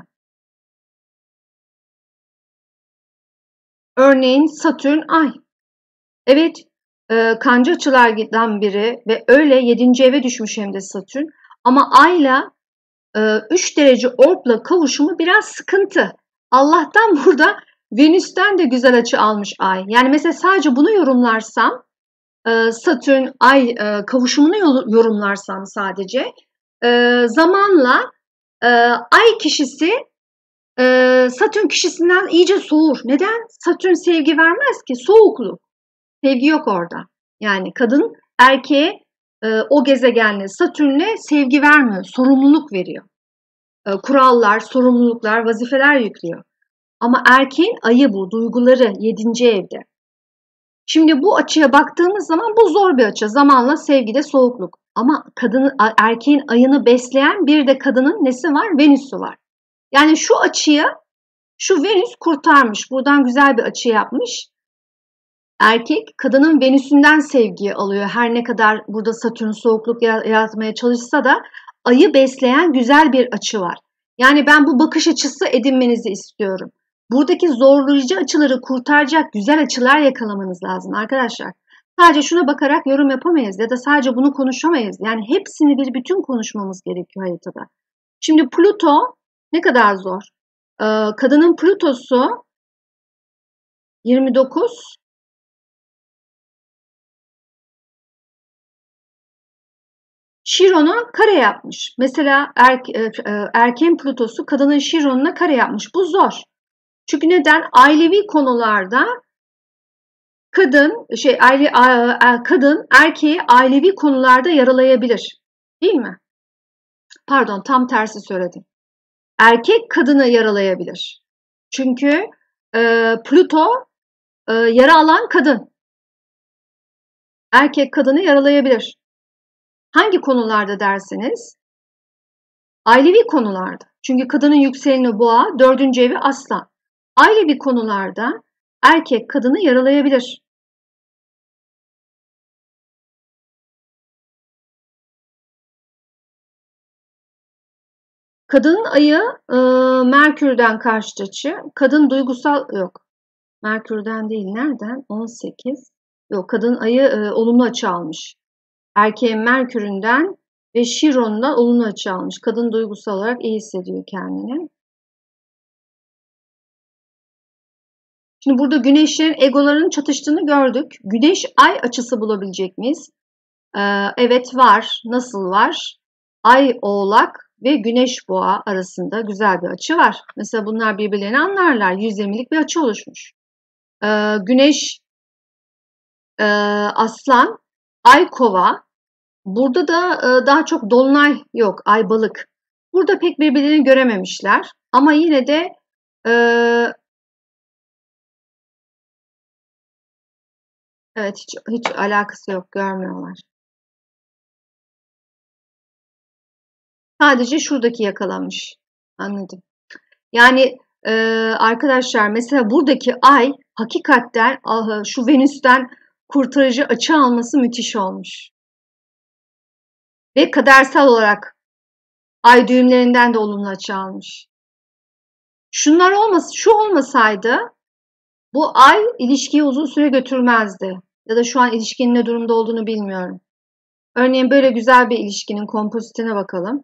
A: Örneğin Satürn, Ay. Evet, e, kanca açılardan biri ve öyle yedinci eve düşmüş hem de Satürn. Ama Ay'la e, üç derece orkla kavuşumu biraz sıkıntı. Allah'tan burada Venüs'ten de güzel açı almış Ay. Yani mesela sadece bunu yorumlarsam, e, Satürn, Ay e, kavuşumunu yorumlarsam sadece, e, zamanla e, Ay kişisi e, Satürn kişisinden iyice soğur. Neden? Satürn sevgi vermez ki, soğukluk. Sevgi yok orada. Yani kadın erkeğe e, o gezegenle, Satürn'le sevgi vermiyor, sorumluluk veriyor. E, kurallar, sorumluluklar, vazifeler yüklüyor. Ama erkeğin ayı bu, duyguları yedinci evde. Şimdi bu açıya baktığımız zaman bu zor bir açı. Zamanla sevgide soğukluk. Ama kadının, erkeğin ayını besleyen bir de kadının nesi var? Venüs'ü var. Yani şu açıyı, şu Venüs kurtarmış. Buradan güzel bir açı yapmış. Erkek kadının Venüs'ünden sevgiyi alıyor. Her ne kadar burada Satürn soğukluk yaratmaya çalışsa da ayı besleyen güzel bir açı var. Yani ben bu bakış açısı edinmenizi istiyorum. Buradaki zorlayıcı açıları kurtaracak güzel açılar yakalamanız lazım arkadaşlar. Sadece şuna bakarak yorum yapamayız ya da sadece bunu konuşamayız. Yani hepsini bir bütün konuşmamız gerekiyor haritada. Şimdi Plüto ne kadar zor. Ee, kadının Plütosu yirmi dokuz, Şiron'a kare yapmış. Mesela er, erkeğin Plütosu kadının Şiron'una kare yapmış. Bu zor. Çünkü neden? Ailevi konularda kadın şey aile kadın erkeği ailevi konularda yaralayabilir. Değil mi? Pardon, tam tersi söyledim. Erkek kadını yaralayabilir. Çünkü e, Plüto e, yara alan kadın. Erkek kadını yaralayabilir. Hangi konularda dersiniz? Ailevi konularda. Çünkü kadının yükseleni boğa, dördüncü evi aslan. Ailevi konularda erkek kadını yaralayabilir. Kadının ayı e, Merkür'den karşıt açı. Kadın duygusal yok. Merkür'den değil, nereden? on sekiz. Yok, kadın ayı e, olumlu açı almış. Erkeğin Merkür'ünden ve Şiron'dan olumlu açı almış. Kadın duygusal olarak iyi hissediyor kendini. Şimdi burada güneşlerin egolarının çatıştığını gördük. Güneş ay açısı bulabilecek miyiz? Ee, evet var. Nasıl var? Ay oğlak ve güneş boğa arasında güzel bir açı var. Mesela bunlar birbirlerini anlarlar. yüz yirmilik bir açı oluşmuş. Ee, güneş e, aslan, ay kova. Burada da e, daha çok dolunay yok. Ay balık. Burada pek birbirlerini görememişler. Ama yine de e, evet hiç, hiç alakası yok. Görmüyorlar. Sadece şuradaki yakalanmış. Anladım. Yani e, arkadaşlar mesela buradaki ay hakikaten ah, şu Venüs'ten kurtarıcı açı alması müthiş olmuş. Ve kadersel olarak ay düğümlerinden de olumlu açı almış. Şunlar olmasa, şu olmasaydı bu ay ilişkiyi uzun süre götürmezdi. Ya da şu an ilişkinin ne durumda olduğunu bilmiyorum. Örneğin böyle güzel bir ilişkinin kompozitine bakalım.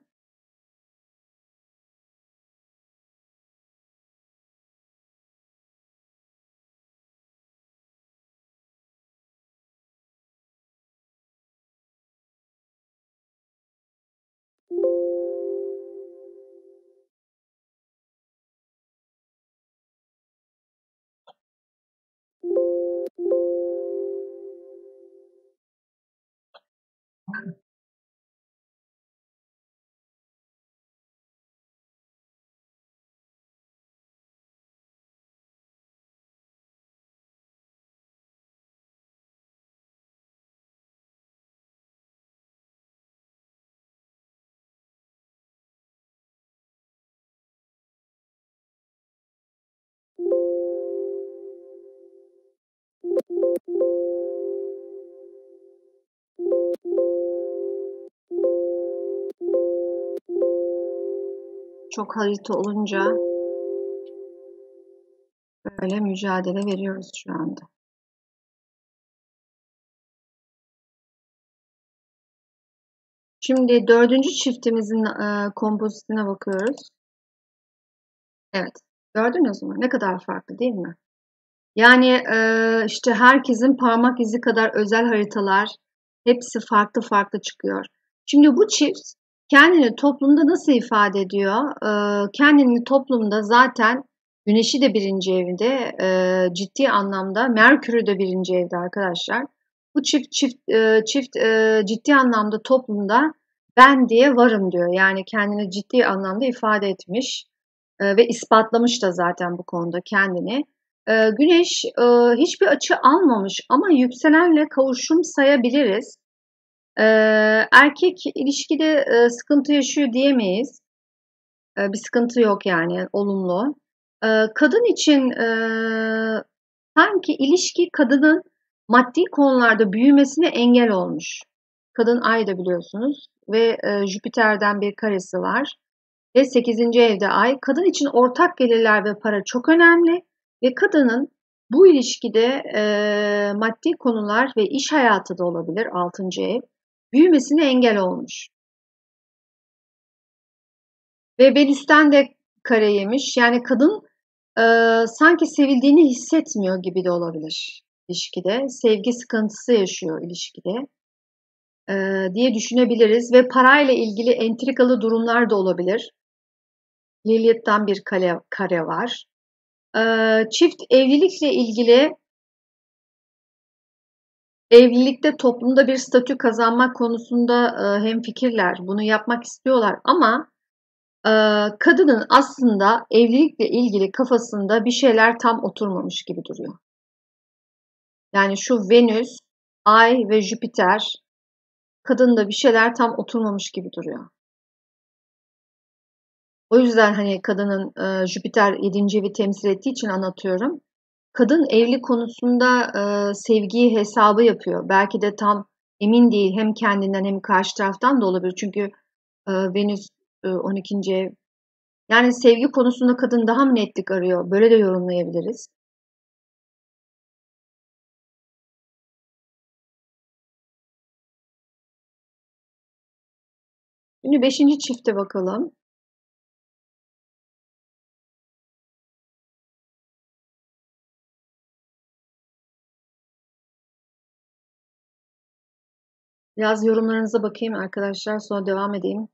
A: Çok harita olunca böyle mücadele veriyoruz şu anda. Şimdi dördüncü çiftimizin e, kompozitine bakıyoruz. Evet. Gördünüz mü? Ne kadar farklı değil mi? Yani e, işte herkesin parmak izi kadar özel haritalar hepsi farklı farklı çıkıyor. Şimdi bu çift kendini toplumda nasıl ifade ediyor? E, kendini toplumda zaten Güneş'i de birinci evinde e, ciddi anlamda Merkür'ü de birinci evde arkadaşlar. Bu çift çift e, çift e, ciddi anlamda toplumda ben diye varım diyor. Yani kendini ciddi anlamda ifade etmiş e, ve ispatlamış da zaten bu konuda kendini. E, güneş e, hiçbir açı almamış ama yükselenle kavuşum sayabiliriz. E, erkek ilişkide e, sıkıntı yaşıyor diyemeyiz. E, bir sıkıntı yok yani olumlu. E, kadın için e, sanki ilişki kadının maddi konularda büyümesine engel olmuş. Kadın ay da biliyorsunuz ve e, Jüpiter'den bir karesi var. Ve sekizinci evde ay. Kadın için ortak gelirler ve para çok önemli. Ve kadının bu ilişkide e, maddi konular ve iş hayatı da olabilir altıncı ev. Büyümesine engel olmuş. Ve Venüs'ten de kare yemiş. Yani kadın e, sanki sevildiğini hissetmiyor gibi de olabilir ilişkide. Sevgi sıkıntısı yaşıyor ilişkide e, diye düşünebiliriz. Ve parayla ilgili entrikalı durumlar da olabilir. Lilith'ten bir kare, kare var. Ee, çift evlilikle ilgili evlilikte toplumda bir statü kazanmak konusunda e, hemfikirler. Bunu yapmak istiyorlar ama e, kadının aslında evlilikle ilgili kafasında bir şeyler tam oturmamış gibi duruyor. Yani şu Venüs, Ay ve Jüpiter kadında bir şeyler tam oturmamış gibi duruyor. O yüzden hani kadının e, Jüpiter yedinci evi temsil ettiği için anlatıyorum. Kadın evlilik konusunda e, sevgiyi hesabı yapıyor. Belki de tam emin değil, hem kendinden hem karşı taraftan da olabilir. Çünkü e, Venüs e, on ikinci ev. Yani sevgi konusunda kadın daha mı netlik arıyor? Böyle de yorumlayabiliriz. Şimdi beşinci çifte bakalım. Biraz yorumlarınıza bakayım arkadaşlar, sonra devam edeyim.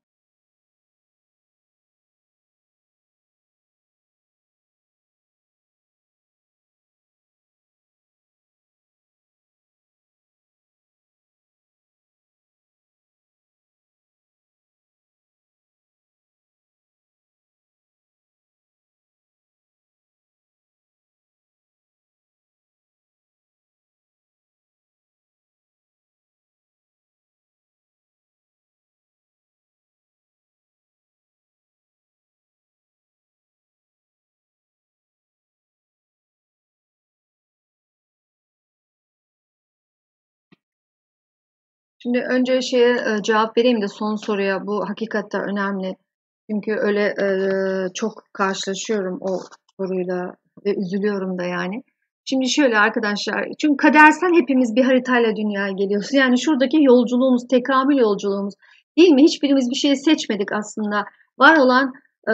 A: Şimdi önce şeye e, cevap vereyim de son soruya. Bu hakikaten önemli. Çünkü öyle e, çok karşılaşıyorum o soruyla ve üzülüyorum da yani. Şimdi şöyle arkadaşlar, çünkü kadersel hepimiz bir haritayla dünyaya geliyoruz. Yani şuradaki yolculuğumuz, tekamül yolculuğumuz değil mi? Hiçbirimiz bir şey seçmedik aslında. Var olan e,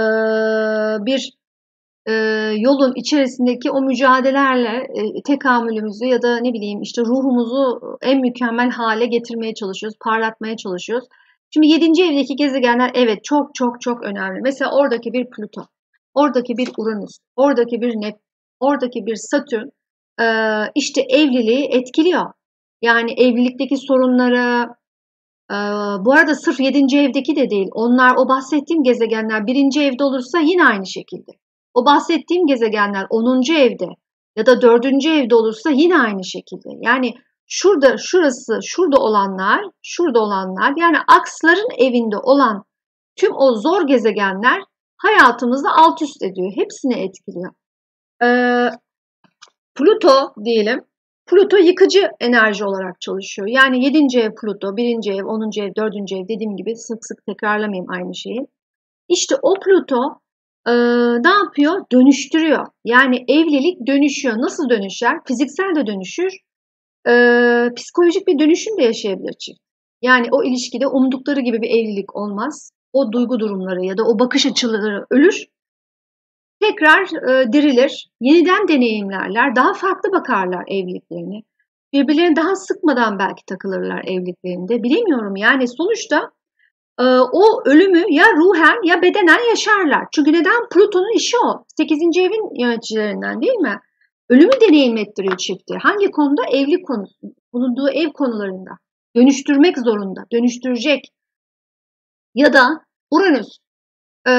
A: bir e, yolun içerisindeki o mücadelelerle e, tekamülümüzü ya da ne bileyim işte ruhumuzu en mükemmel hale getirmeye çalışıyoruz, parlatmaya çalışıyoruz. Şimdi yedinci evdeki gezegenler evet çok çok çok önemli. Mesela oradaki bir Plüton, oradaki bir Uranüs, oradaki bir Neptün, oradaki bir Satürn e, işte evliliği etkiliyor. Yani evlilikteki sorunları, ee, bu arada sırf yedinci evdeki de değil. Onlar, o bahsettiğim gezegenler birinci evde olursa yine aynı şekilde. O bahsettiğim gezegenler onuncu evde ya da dördüncü evde olursa yine aynı şekilde. Yani şurada, şurası, şurada olanlar, şurada olanlar, yani aksların evinde olan tüm o zor gezegenler hayatımızı alt üst ediyor. Hepsini etkiliyor. Ee, Pluto diyelim. Pluto yıkıcı enerji olarak çalışıyor. Yani yedinci ev Pluto, birinci ev, onuncu ev, dördüncü ev, dediğim gibi sık sık tekrarlamayayım aynı şeyi. İşte o Pluto e, ne yapıyor? Dönüştürüyor. Yani evlilik dönüşüyor. Nasıl dönüşer? Fiziksel de dönüşür. E, psikolojik bir dönüşüm de yaşayabilir çift. Yani o ilişkide umdukları gibi bir evlilik olmaz. O duygu durumları ya da o bakış açıları ölür. Tekrar e, dirilir, yeniden deneyimlerler, daha farklı bakarlar evliliklerine. Birbirlerini daha sıkmadan belki takılırlar evliliklerinde. Bilemiyorum yani sonuçta e, o ölümü ya ruhen ya bedenen yaşarlar. Çünkü neden? Plüton'un işi o. sekizinci evin yöneticilerinden değil mi? Ölümü deneyimlettiriyor çifti. Hangi konuda? Evlilik konusu. Bulunduğu ev konularında. Dönüştürmek zorunda. Dönüştürecek. Ya da Uranüs. E,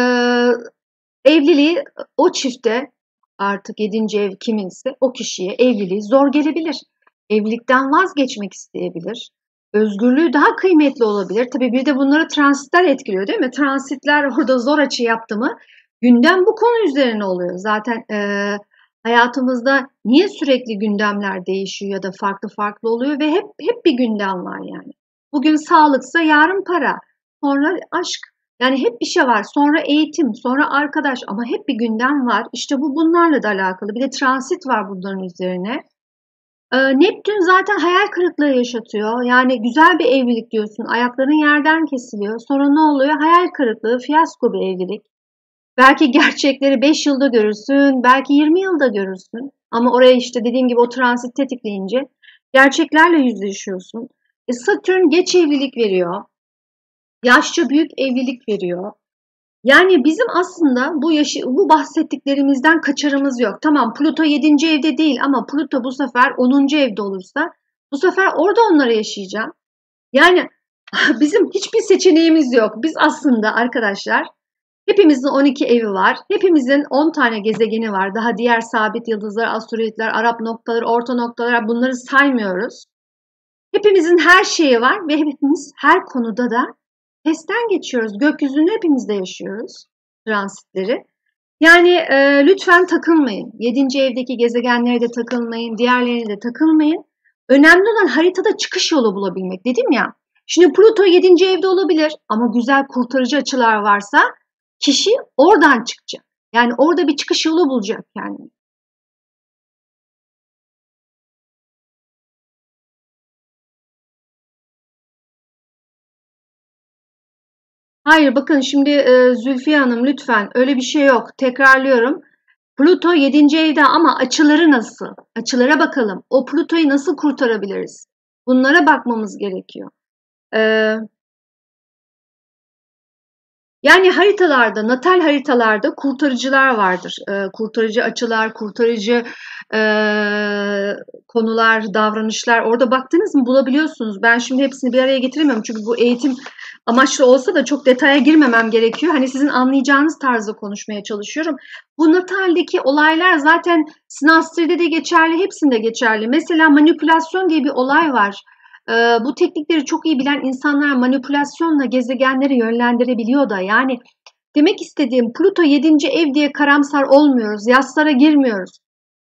A: Evliliği o çifte, artık yedinci ev kiminse o kişiye evliliği zor gelebilir. Evlilikten vazgeçmek isteyebilir. Özgürlüğü daha kıymetli olabilir. Tabii bir de bunları transitler etkiliyor değil mi? Transitler orada zor açı yaptı mı gündem bu konu üzerine oluyor. Zaten e, hayatımızda niye sürekli gündemler değişiyor ya da farklı farklı oluyor ve hep hep bir gündem var yani. Bugün sağlıksa yarın para, sonra aşk, yani hep bir şey var. Sonra eğitim, sonra arkadaş, ama hep bir gündem var. İşte bu bunlarla da alakalı. Bir de transit var bunların üzerine. Ee, Neptün zaten hayal kırıklığı yaşatıyor. Yani güzel bir evlilik diyorsun. Ayakların yerden kesiliyor. Sonra ne oluyor? Hayal kırıklığı, fiyasko bir evlilik. Belki gerçekleri beş yılda görürsün, belki yirmi yılda görürsün. Ama oraya işte dediğim gibi o transit tetikleyince gerçeklerle yüzleşiyorsun. E, Satürn geç evlilik veriyor. Yaşça büyük evlilik veriyor. Yani bizim aslında bu yaşı, bu bahsettiklerimizden kaçarımız yok. Tamam, Plüto yedinci evde değil ama Plüto bu sefer onuncu evde olursa bu sefer orada onları yaşayacağım. Yani bizim hiçbir seçeneğimiz yok. Biz aslında arkadaşlar, hepimizin on iki evi var. Hepimizin on tane gezegeni var. Daha diğer sabit yıldızlar, asteroidler, Arap noktaları, orta noktalar, bunları saymıyoruz. Hepimizin her şeyi var ve hepimiz her konuda da testten geçiyoruz. Gökyüzünü hepimiz de yaşıyoruz. transitleri. Yani e, lütfen takılmayın. Yedinci evdeki gezegenlere de takılmayın, diğerlerine de takılmayın. Önemli olan haritada çıkış yolu bulabilmek. Dedim ya. Şimdi Plüto yedinci evde olabilir ama güzel kurtarıcı açılar varsa kişi oradan çıkacak. Yani orada bir çıkış yolu bulacak kendini. Hayır bakın şimdi e, Zülfiye Hanım lütfen öyle bir şey yok. Tekrarlıyorum. Plüto yedinci evde ama açıları nasıl? Açılara bakalım. O Plüto'yu nasıl kurtarabiliriz? Bunlara bakmamız gerekiyor. Ee, Yani haritalarda, natal haritalarda kurtarıcılar vardır. Ee, kurtarıcı açılar, kurtarıcı e, konular, davranışlar. Orada baktınız mı bulabiliyorsunuz. Ben şimdi hepsini bir araya getiremiyorum. Çünkü bu eğitim amaçlı olsa da çok detaya girmemem gerekiyor. Hani sizin anlayacağınız tarzda konuşmaya çalışıyorum. Bu nataldeki olaylar zaten sinastride de geçerli, hepsinde geçerli. Mesela manipülasyon diye bir olay var. Ee, bu teknikleri çok iyi bilen insanlar manipülasyonla gezegenleri yönlendirebiliyor da. Yani demek istediğim Plüto yedinci ev diye karamsar olmuyoruz. Yaslara girmiyoruz.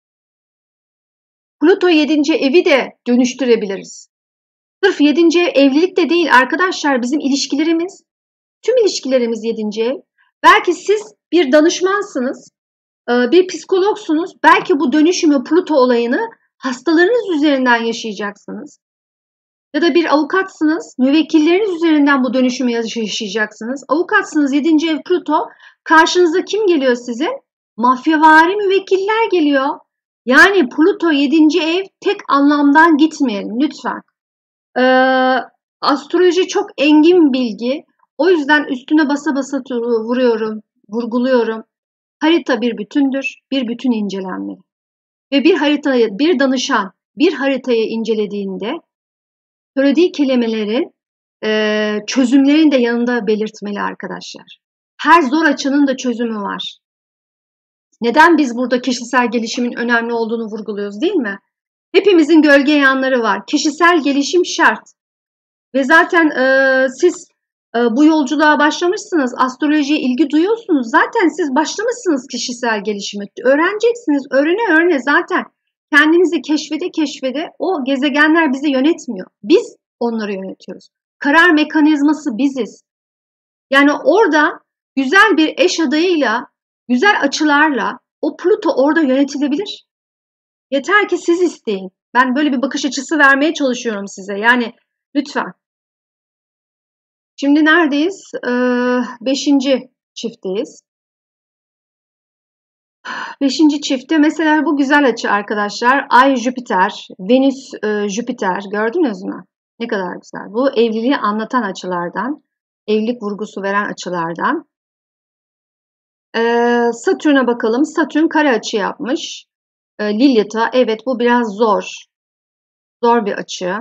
A: Plüto yedinci evi de dönüştürebiliriz. Sırf yedinci ev evlilik de değil arkadaşlar, bizim ilişkilerimiz, tüm ilişkilerimiz yedinci ev. Belki siz bir danışmansınız, bir psikologsunuz. Belki bu dönüşümü, Plüto olayını hastalarınız üzerinden yaşayacaksınız. Ya da bir avukatsınız, müvekkilleriniz üzerinden bu dönüşümü yaşayacaksınız. Avukatsınız, yedinci ev Plüto. Karşınıza kim geliyor sizin? Mafyavari müvekkiller geliyor. Yani Plüto yedinci ev tek anlamdan gitmeyelim lütfen. Ee, Astroloji çok engin bilgi. O yüzden üstüne basa basa vuruyorum, vurguluyorum. Harita bir bütündür, bir bütün incelenmeli. Ve bir haritayı, bir danışan bir haritayı incelediğinde söylediği kelimelerin e, çözümlerini de yanında belirtmeli arkadaşlar. Her zor açının da çözümü var. Neden biz burada kişisel gelişimin önemli olduğunu vurguluyoruz değil mi? Hepimizin gölge yanları var. Kişisel gelişim şart. Ve zaten e, siz e, bu yolculuğa başlamışsınız, astrolojiye ilgi duyuyorsunuz. Zaten siz başlamışsınız kişisel gelişimi. Öğreneceksiniz, öğrene öğrene zaten. Kendinizi keşfede keşfede o gezegenler bizi yönetmiyor. Biz onları yönetiyoruz. Karar mekanizması biziz. Yani orada güzel bir eş adayıyla, güzel açılarla o Plüto orada yönetilebilir. Yeter ki siz isteyin. Ben böyle bir bakış açısı vermeye çalışıyorum size. Yani lütfen. Şimdi neredeyiz? Ee, beşinci çiftteyiz. Beşinci çiftte mesela bu güzel açı arkadaşlar. Ay Jüpiter, Venüs e, Jüpiter gördünüz mü? Ne kadar güzel. Bu evliliği anlatan açılardan, evlilik vurgusu veren açılardan. Ee, Satürn'e bakalım. Satürn kare açı yapmış. Ee, Lilith'a. Evet bu biraz zor. Zor bir açı.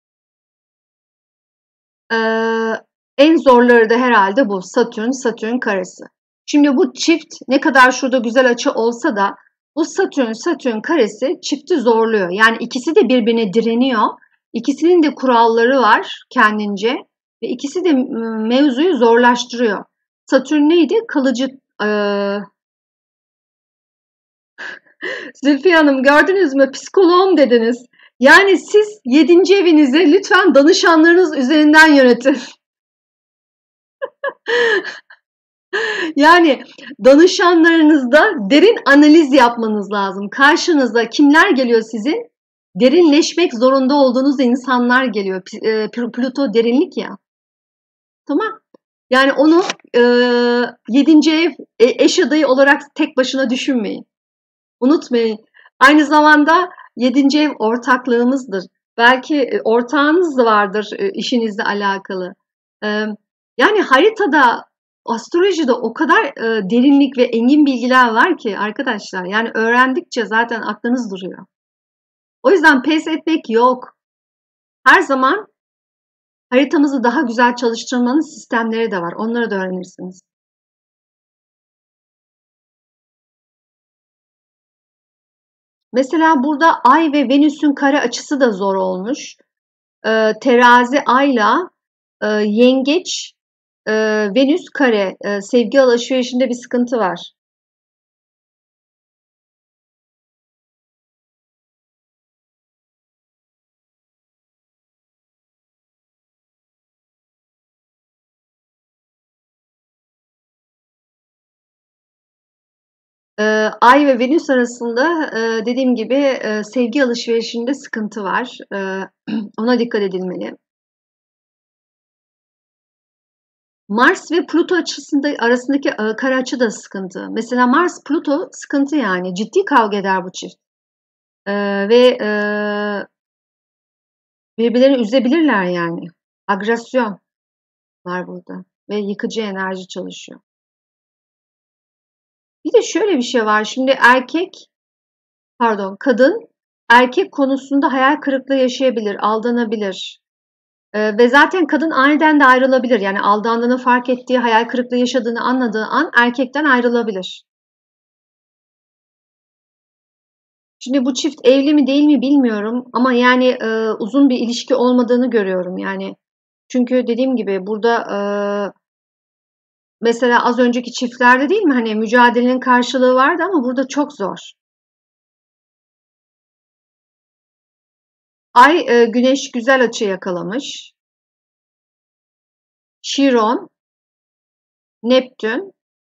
A: Ee, En zorları da herhalde bu. Satürn, Satürn karesi. Şimdi bu çift ne kadar şurada güzel açı olsa da bu Satürn, Satürn karesi çifti zorluyor. Yani ikisi de birbirine direniyor. İkisinin de kuralları var kendince. Ve ikisi de mevzuyu zorlaştırıyor. Satürn neydi? Kalıcı... Ee... Zülfiye Hanım gördünüz mü? Psikoloğum dediniz. Yani siz yedinci evinizi lütfen danışanlarınız üzerinden yönetin. Yani danışanlarınızda derin analiz yapmanız lazım. Karşınıza kimler geliyor sizin? Derinleşmek zorunda olduğunuz insanlar geliyor. Plüto derinlik ya. Tamam. Yani onu e, yedinci ev eş adayı olarak tek başına düşünmeyin. Unutmayın. Aynı zamanda yedinci ev ortaklığımızdır. Belki ortağınız da vardır işinizle alakalı. Yani haritada, astrolojide o kadar derinlik ve engin bilgiler var ki arkadaşlar. Yani öğrendikçe zaten aklınız duruyor. O yüzden pes etmek yok. Her zaman haritamızı daha güzel çalıştırmanın sistemleri de var. Onları da öğrenirsiniz. Mesela burada Ay ve Venüs'ün kare açısı da zor olmuş. Ee, terazi Ay'la e, Yengeç e, Venüs kare. E, sevgi alışverişinde bir sıkıntı var. E, Ay ve Venüs arasında e, dediğim gibi e, sevgi alışverişinde sıkıntı var. E, ona dikkat edilmeli. Mars ve Plüto açısında arasındaki e, kare açı da sıkıntı. Mesela Mars Plüto sıkıntı yani. Ciddi kavga eder bu çift. E, ve e, birbirlerini üzebilirler yani. Agresyon var burada ve yıkıcı enerji çalışıyor. Bir de şöyle bir şey var. Şimdi erkek, pardon, kadın erkek konusunda hayal kırıklığı yaşayabilir, aldanabilir. Ee, ve zaten kadın aniden de ayrılabilir. Yani aldandığını fark ettiği, hayal kırıklığı yaşadığını anladığı an erkekten ayrılabilir. Şimdi bu çift evli mi değil mi bilmiyorum ama yani e, uzun bir ilişki olmadığını görüyorum. Yani çünkü dediğim gibi burada e, mesela az önceki çiftlerde değil mi? Hani mücadelenin karşılığı vardı ama burada çok zor. Ay e, güneş güzel açı yakalamış. Şiron, Neptün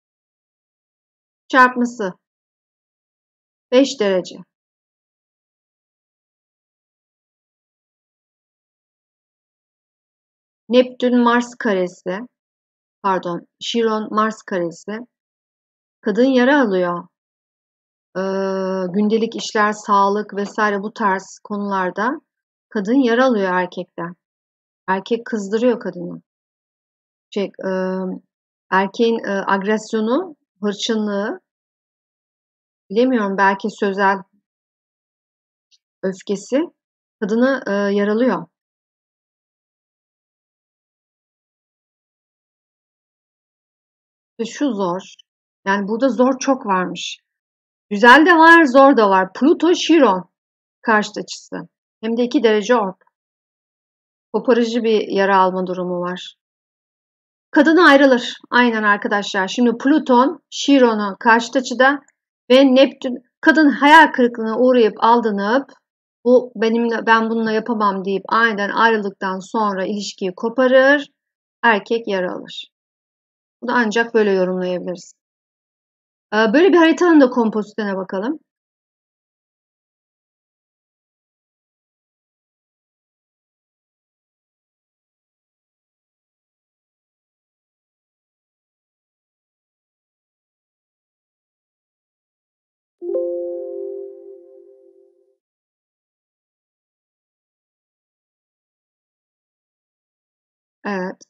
A: çarpması beş derece. Neptün Mars karesi, pardon, Şiron Mars karesi. Kadın yara alıyor. Ee, gündelik işler, sağlık vesaire bu tarz konularda kadın yara alıyor erkekten. Erkek kızdırıyor kadını. Şey, e, erkeğin e, agresyonu, hırçınlığı, bilemiyorum belki sözel öfkesi kadını e, yaralıyor. Ve şu zor. Yani burada zor çok varmış. Güzel de var, zor da var. Pluto Chiron karşıt açısı. Hem de iki derece orb. Koparıcı bir yara alma durumu var. Kadına ayrılır. Aynen arkadaşlar. Şimdi Plüton, Chiron'u karşıt açıda ve Neptün kadın hayal kırıklığına uğrayıp aldanıp bu benimle ben bununla yapamam deyip aniden ayrıldıktan sonra ilişkiyi koparır. Erkek yara alır. Bunu ancak böyle yorumlayabiliriz. Ee, Böyle bir haritanın da kompozitine bakalım. Evet.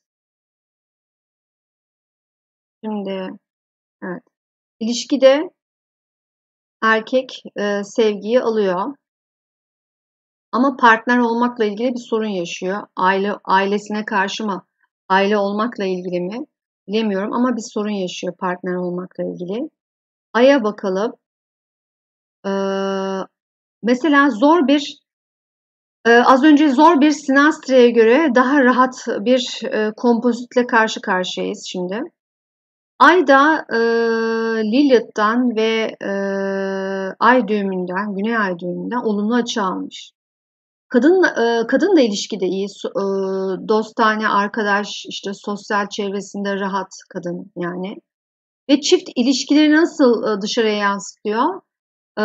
A: Şimdi evet. İlişkide erkek e, sevgiyi alıyor ama partner olmakla ilgili bir sorun yaşıyor. Aile ailesine karşı mı, aile olmakla ilgili mi bilemiyorum ama bir sorun yaşıyor partner olmakla ilgili. Ay'a bakalım. Ee, mesela zor bir e, az önce zor bir Sinastra'ya göre daha rahat bir e, kompozitle karşı karşıyayız şimdi. Ay da e, Lilith'ten ve e, Ay düğümünden, Güney Ay düğümünden olumlu açı almış. Kadın e, kadın da ilişkide iyi, So- e, dostane, arkadaş, işte sosyal çevresinde rahat kadın yani. Ve çift ilişkileri nasıl e, dışarıya yansıtıyor? E,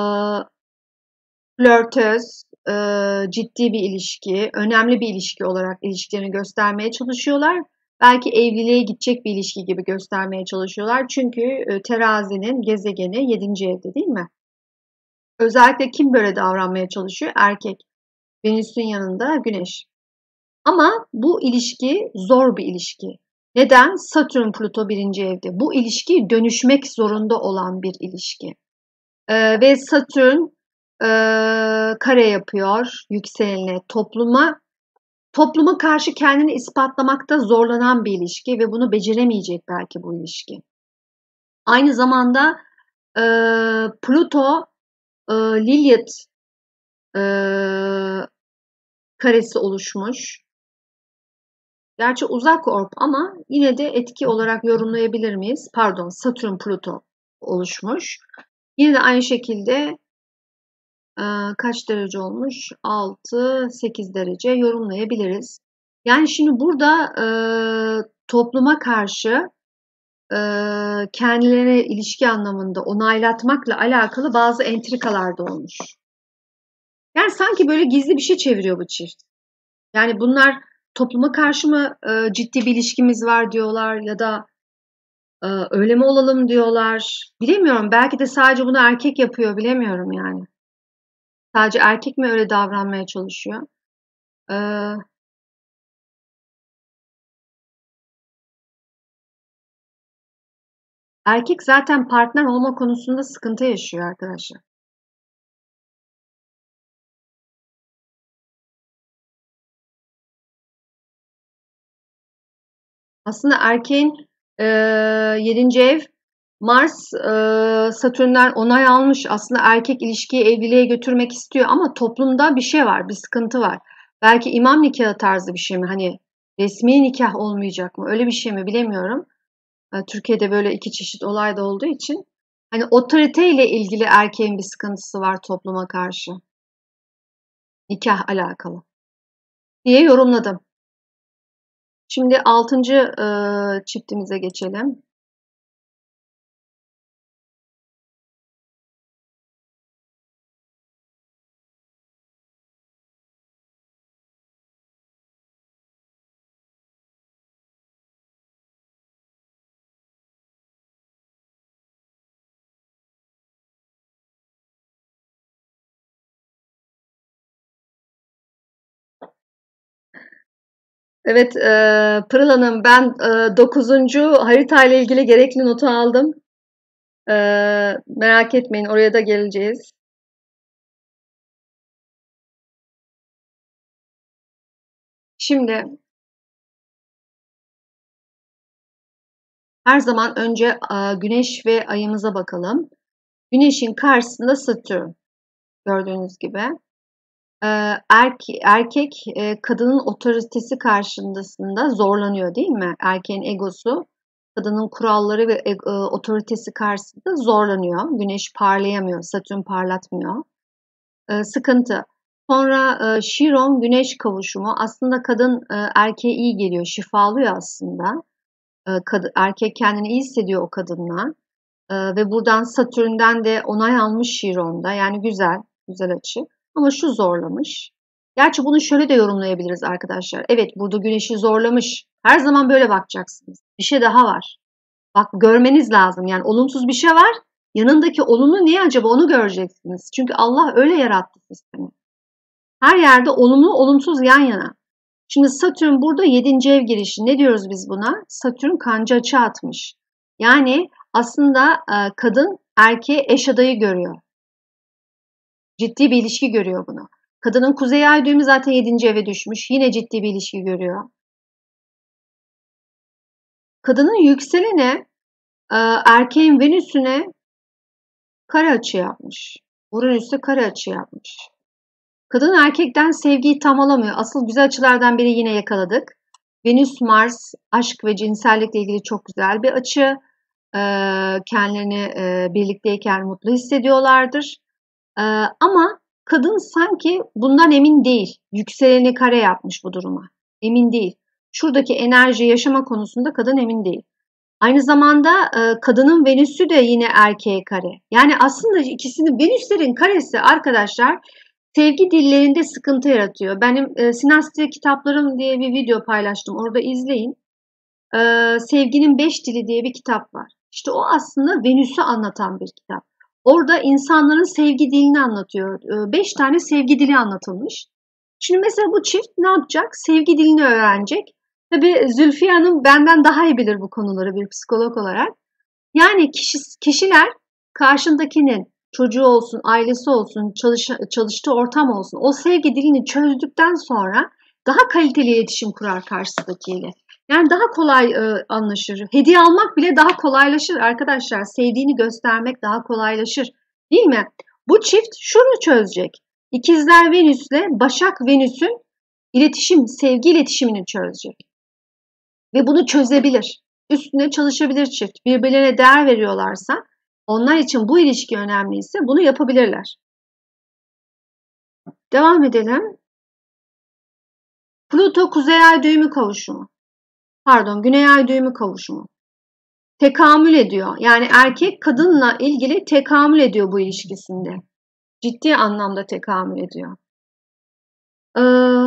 A: flörtöz, e, ciddi bir ilişki, önemli bir ilişki olarak ilişkilerini göstermeye çalışıyorlar. Belki evliliğe gidecek bir ilişki gibi göstermeye çalışıyorlar. Çünkü e, terazinin gezegeni yedinci evde değil mi? Özellikle kim böyle davranmaya çalışıyor? Erkek. Venüs'ün yanında Güneş. Ama bu ilişki zor bir ilişki. Neden? Satürn Plüto birinci evde. Bu ilişki dönüşmek zorunda olan bir ilişki. Ee, ve Satürn e, kare yapıyor yükselenine, topluma topluma karşı kendini ispatlamakta zorlanan bir ilişki ve bunu beceremeyecek belki bu ilişki. Aynı zamanda e, Plüto e, Lilith e, karesi oluşmuş. Gerçi uzak orb ama yine de etki olarak yorumlayabilir miyiz? Pardon, Satürn Plüto oluşmuş. Yine de aynı şekilde e, kaç derece olmuş? altı sekiz derece yorumlayabiliriz. Yani şimdi burada e, topluma karşı e, kendilerine ilişki anlamında onaylatmakla alakalı bazı entrikalar da olmuş. Yani sanki böyle gizli bir şey çeviriyor bu çift. Yani bunlar topluma karşı mı e, ciddi bir ilişkimiz var diyorlar ya da e, öyle mi olalım diyorlar. Bilemiyorum. Belki de sadece bunu erkek yapıyor. Bilemiyorum yani. Sadece erkek mi öyle davranmaya çalışıyor? E, Erkek zaten partner olma konusunda sıkıntı yaşıyor arkadaşlar. Aslında erkeğin e, yedinci ev Mars e, Satürn'den onay almış. Aslında erkek ilişkiyi evliliğe götürmek istiyor ama toplumda bir şey var, bir sıkıntı var. Belki imam nikahı tarzı bir şey mi? Hani resmi nikah olmayacak mı? Öyle bir şey mi bilemiyorum. E, Türkiye'de böyle iki çeşit olay da olduğu için. Hani otoriteyle ilgili erkeğin bir sıkıntısı var topluma karşı. Nikah alakalı diye yorumladım. Şimdi altıncı e, çiftimize geçelim. Evet, eee, Pırıl Hanım, ben eee, dokuzuncu haritayla ilgili gerekli notu aldım. Eee, merak etmeyin, oraya da geleceğiz. Şimdi her zaman önce eee, Güneş ve Ayımıza bakalım. Güneşin karşısında Satürn, gördüğünüz gibi. Eee, erke- erkek eee, kadının otoritesi karşısında zorlanıyor, değil mi? Erkeğin egosu, kadının kuralları ve e- e, otoritesi karşısında zorlanıyor. Güneş parlayamıyor, Satürn parlatmıyor. Eee, sıkıntı. Sonra eee, Şiron güneş kavuşumu aslında kadın eee, erkeğe iyi geliyor, şifalıyor aslında. Eee, kad- erkek kendini iyi hissediyor o kadınla. Eee, ve buradan Satürn'den de onay almış Şiron'da. Yani güzel, güzel açı. Ama şu zorlamış. Gerçi bunu şöyle de yorumlayabiliriz arkadaşlar. Evet, burada güneşi zorlamış. Her zaman böyle bakacaksınız. Bir şey daha var. Bak, görmeniz lazım. Yani olumsuz bir şey var. Yanındaki olumlu niye acaba, onu göreceksiniz. Çünkü Allah öyle yarattı sistemi. Her yerde olumlu olumsuz yan yana. Şimdi Satürn burada yedinci ev girişi. Ne diyoruz biz buna? Satürn kanca açı atmış. Yani aslında e, kadın erkeğe eş adayı görüyor. Ciddi bir ilişki görüyor bunu. Kadının kuzey ay düğümü zaten yedinci eve düşmüş. Yine ciddi bir ilişki görüyor. Kadının yükseleni e, erkeğin Venüs'üne kare açı yapmış. Uranüs'te kare açı yapmış. Kadın erkekten sevgiyi tam alamıyor. Asıl güzel açılardan biri yine yakaladık. Venüs, Mars, aşk ve cinsellikle ilgili çok güzel bir açı. Ee, kendilerini e, birlikteyken mutlu hissediyorlardır. Ee, ama kadın sanki bundan emin değil. Yükseleni kare yapmış bu duruma. Emin değil. Şuradaki enerji yaşama konusunda kadın emin değil. Aynı zamanda e, kadının Venüs'ü de yine erkeğe kare. Yani aslında ikisinin Venüslerin karesi arkadaşlar sevgi dillerinde sıkıntı yaratıyor. Benim e, Sinastri kitaplarım diye bir video paylaştım. Orada izleyin. E, Sevginin Beş Dili diye bir kitap var. İşte o aslında Venüs'ü anlatan bir kitap. Orada insanların sevgi dilini anlatıyor. E, beş tane sevgi dili anlatılmış. Şimdi mesela bu çift ne yapacak? Sevgi dilini öğrenecek. Tabii Zülfiye Hanım benden daha iyi bilir bu konuları bir psikolog olarak. Yani kişi, kişiler karşındakinin çocuğu olsun, ailesi olsun, çalış, çalıştığı ortam olsun, o sevgi dilini çözdükten sonra daha kaliteli iletişim kurar karşısındakiyle. Yani daha kolay e, anlaşır. Hediye almak bile daha kolaylaşır arkadaşlar. Sevdiğini göstermek daha kolaylaşır. Değil mi? Bu çift şunu çözecek. İkizler Venüs'le Başak Venüs'ün iletişim, sevgi iletişimini çözecek. ve bunu çözebilir. Üstüne çalışabilir çift. Birbirlerine değer veriyorlarsa, onlar için bu ilişki önemliyse bunu yapabilirler. Devam edelim. Plüto Kuzey Ay düğümü kavuşumu. Pardon, Güney Ay düğümü kavuşumu. Tekamül ediyor. Yani erkek kadınla ilgili tekamül ediyor bu ilişkisinde. Ciddi anlamda tekamül ediyor. Ee,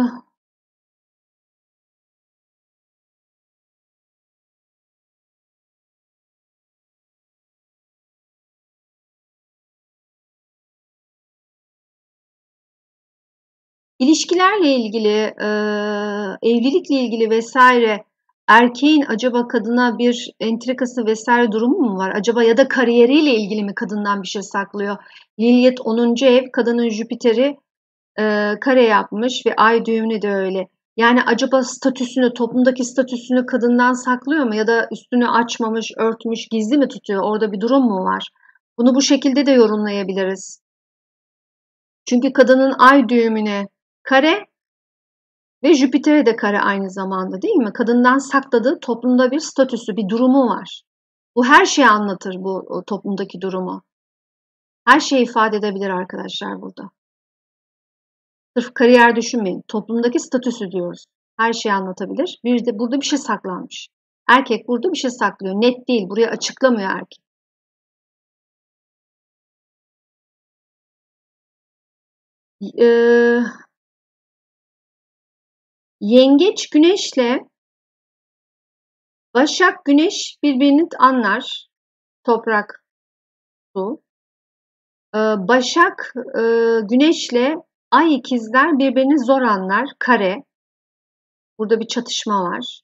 A: İlişkilerle ilgili, e, evlilikle ilgili vesaire erkeğin acaba kadına bir entrikası vesaire durumu mu var? Acaba ya da kariyeriyle ilgili mi kadından bir şey saklıyor? Lilith onuncu ev, kadının Jüpiter'i e, kare yapmış ve ay düğümünü de öyle. Yani acaba statüsünü, toplumdaki statüsünü kadından saklıyor mu? Ya da üstünü açmamış, örtmüş, gizli mi tutuyor? Orada bir durum mu var? Bunu bu şekilde de yorumlayabiliriz. Çünkü kadının ay düğümüne kare ve Jüpiter'e de kare aynı zamanda, değil mi? Kadından sakladığı toplumda bir statüsü, bir durumu var. Bu her şeyi anlatır, bu toplumdaki durumu. Her şeyi ifade edebilir arkadaşlar burada. Sırf kariyer düşünmeyin. Toplumdaki statüsü diyoruz. Her şeyi anlatabilir. Bir de burada bir şey saklanmış. Erkek burada bir şey saklıyor. Net değil. Buraya açıklamıyor erkek. Ee, Yengeç Güneş'le Başak Güneş birbirini anlar. Toprak, su. Ee, Başak e, Güneş'le Ay ikizler birbirini zor anlar. Kare. Burada bir çatışma var.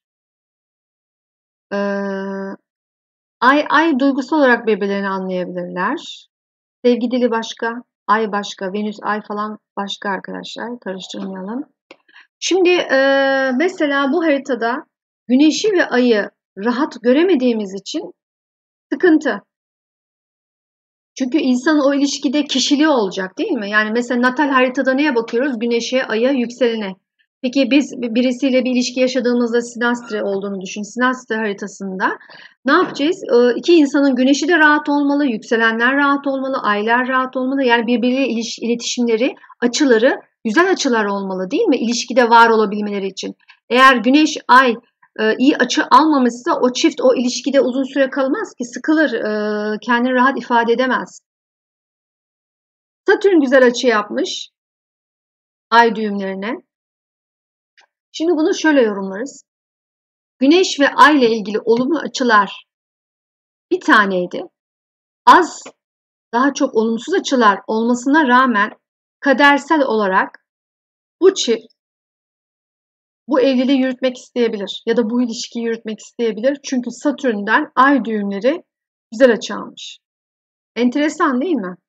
A: Ee, Ay Ay duygusal olarak birbirlerini anlayabilirler. Sevgi dili başka, Ay başka, Venüs Ay falan başka arkadaşlar. Karıştırmayalım. Şimdi e, mesela bu haritada Güneşi ve Ay'ı rahat göremediğimiz için sıkıntı. Çünkü insan o ilişkide kişiliği olacak, değil mi? Yani mesela natal haritada neye bakıyoruz? Güneşe, Ay'a, yükselene. Peki biz birisiyle bir ilişki yaşadığımızda sinastre olduğunu düşün. Sinastre haritasında ne yapacağız? Ee, iki insanın güneşi de rahat olmalı, yükselenler rahat olmalı, aylar rahat olmalı. Yani birbiriyle iliş, iletişimleri, açıları güzel açılar olmalı, değil mi? İlişkide var olabilmeleri için. Eğer güneş, ay e, iyi açı almamışsa o çift o ilişkide uzun süre kalmaz ki, sıkılır, e, kendini rahat ifade edemez. Satürn güzel açı yapmış ay düğümlerine. Şimdi bunu şöyle yorumlarız. Güneş ve ay ile ilgili olumlu açılar bir taneydi. Az, daha çok olumsuz açılar olmasına rağmen kadersel olarak bu çift bu evliliği yürütmek isteyebilir ya da bu ilişkiyi yürütmek isteyebilir. Çünkü Satürn'den ay düğümleri güzel açı almış. Enteresan değil mi?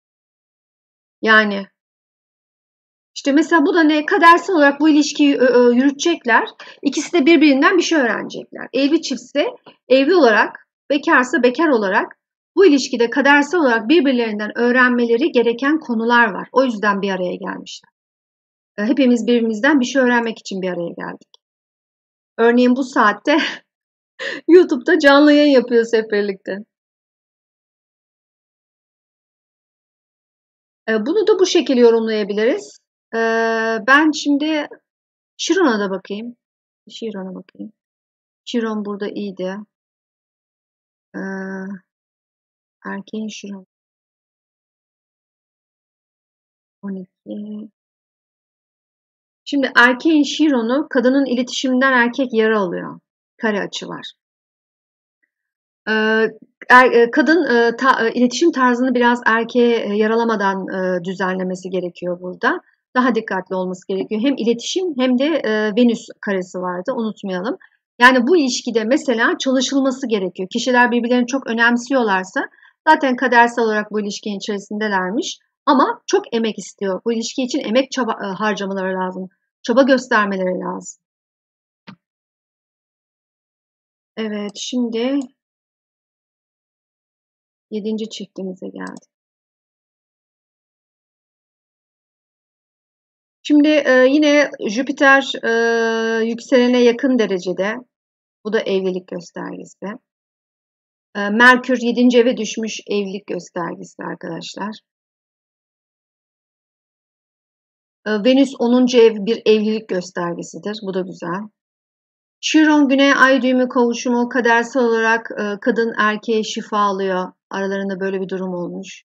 A: Yani işte mesela bu da ne? Kadersel olarak bu ilişkiyi yürütecekler. İkisi de birbirinden bir şey öğrenecekler. Evli çiftse evli olarak, bekarsa bekar olarak bu ilişkide kadersel olarak birbirlerinden öğrenmeleri gereken konular var. O yüzden bir araya gelmişler. Hepimiz birbirimizden bir şey öğrenmek için bir araya geldik. Örneğin bu saatte YouTube'da canlı yayın yapıyoruz hep birlikte. Bunu da bu şekilde yorumlayabiliriz. Ben şimdi Chiron'a da bakayım. Chiron'a bakayım. Chiron burada iyiydi. Ee, Erkeğin Chiron. on iki. Şimdi erkeğin Chiron'u kadının iletişiminden erkek yara alıyor. Kare açı var. Ee, er, kadın e, ta, iletişim tarzını biraz erkeğe yaralamadan e, düzenlemesi gerekiyor burada. Daha dikkatli olması gerekiyor. Hem iletişim hem de e, Venüs karesi vardı. Unutmayalım. Yani bu ilişkide mesela çalışılması gerekiyor. Kişiler birbirlerini çok önemsiyorlarsa zaten kadersel olarak bu ilişkinin içerisindelermiş. Ama çok emek istiyor. Bu ilişki için emek çaba, e, harcamaları lazım. Çaba göstermeleri lazım. Evet, şimdi yedinci çiftimize geldik. Şimdi e, yine Jüpiter e, yükselene yakın derecede. Bu da evlilik göstergesi. E, Merkür yedinci eve düşmüş, evlilik göstergesi arkadaşlar. E, Venüs onuncu ev bir evlilik göstergesidir. Bu da güzel. Chiron Güney Ay düğümü kavuşumu kadersel olarak e, kadın erkeğe şifa alıyor. Aralarında böyle bir durum olmuş.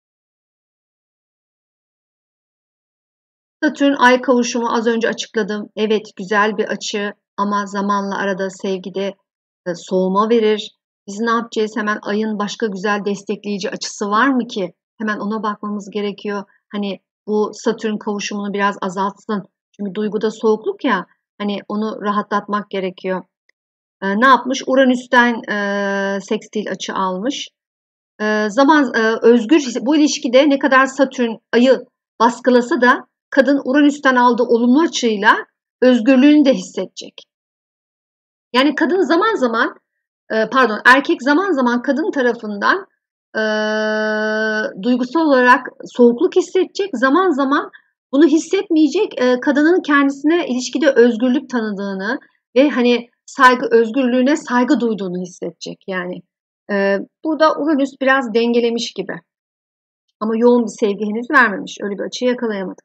A: Satürn Ay kavuşumu az önce açıkladım. Evet, güzel bir açı ama zamanla arada sevgide e, soğuma verir. Biz ne yapacağız? Hemen Ay'ın başka güzel destekleyici açısı var mı ki? Hemen ona bakmamız gerekiyor. Hani bu Satürn kavuşumunu biraz azaltsın. Çünkü duyguda soğukluk ya. Hani onu rahatlatmak gerekiyor. E, ne yapmış? Uranüs'ten e, sekstil açı almış. E, zaman e, özgür bu ilişkide ne kadar Satürn Ay'ı baskılasa da kadın Uranüs'ten aldığı olumlu açıyla özgürlüğünü de hissedecek. Yani kadın zaman zaman e, pardon erkek zaman zaman kadın tarafından e, duygusal olarak soğukluk hissedecek. Zaman zaman bunu hissetmeyecek. E, kadının kendisine ilişkide özgürlük tanıdığını ve hani saygı özgürlüğüne saygı duyduğunu hissedecek. Yani e, burada Uranüs biraz dengelemiş gibi. Ama yoğun bir sevgi henüz vermemiş. Öyle bir açıyı yakalayamadık.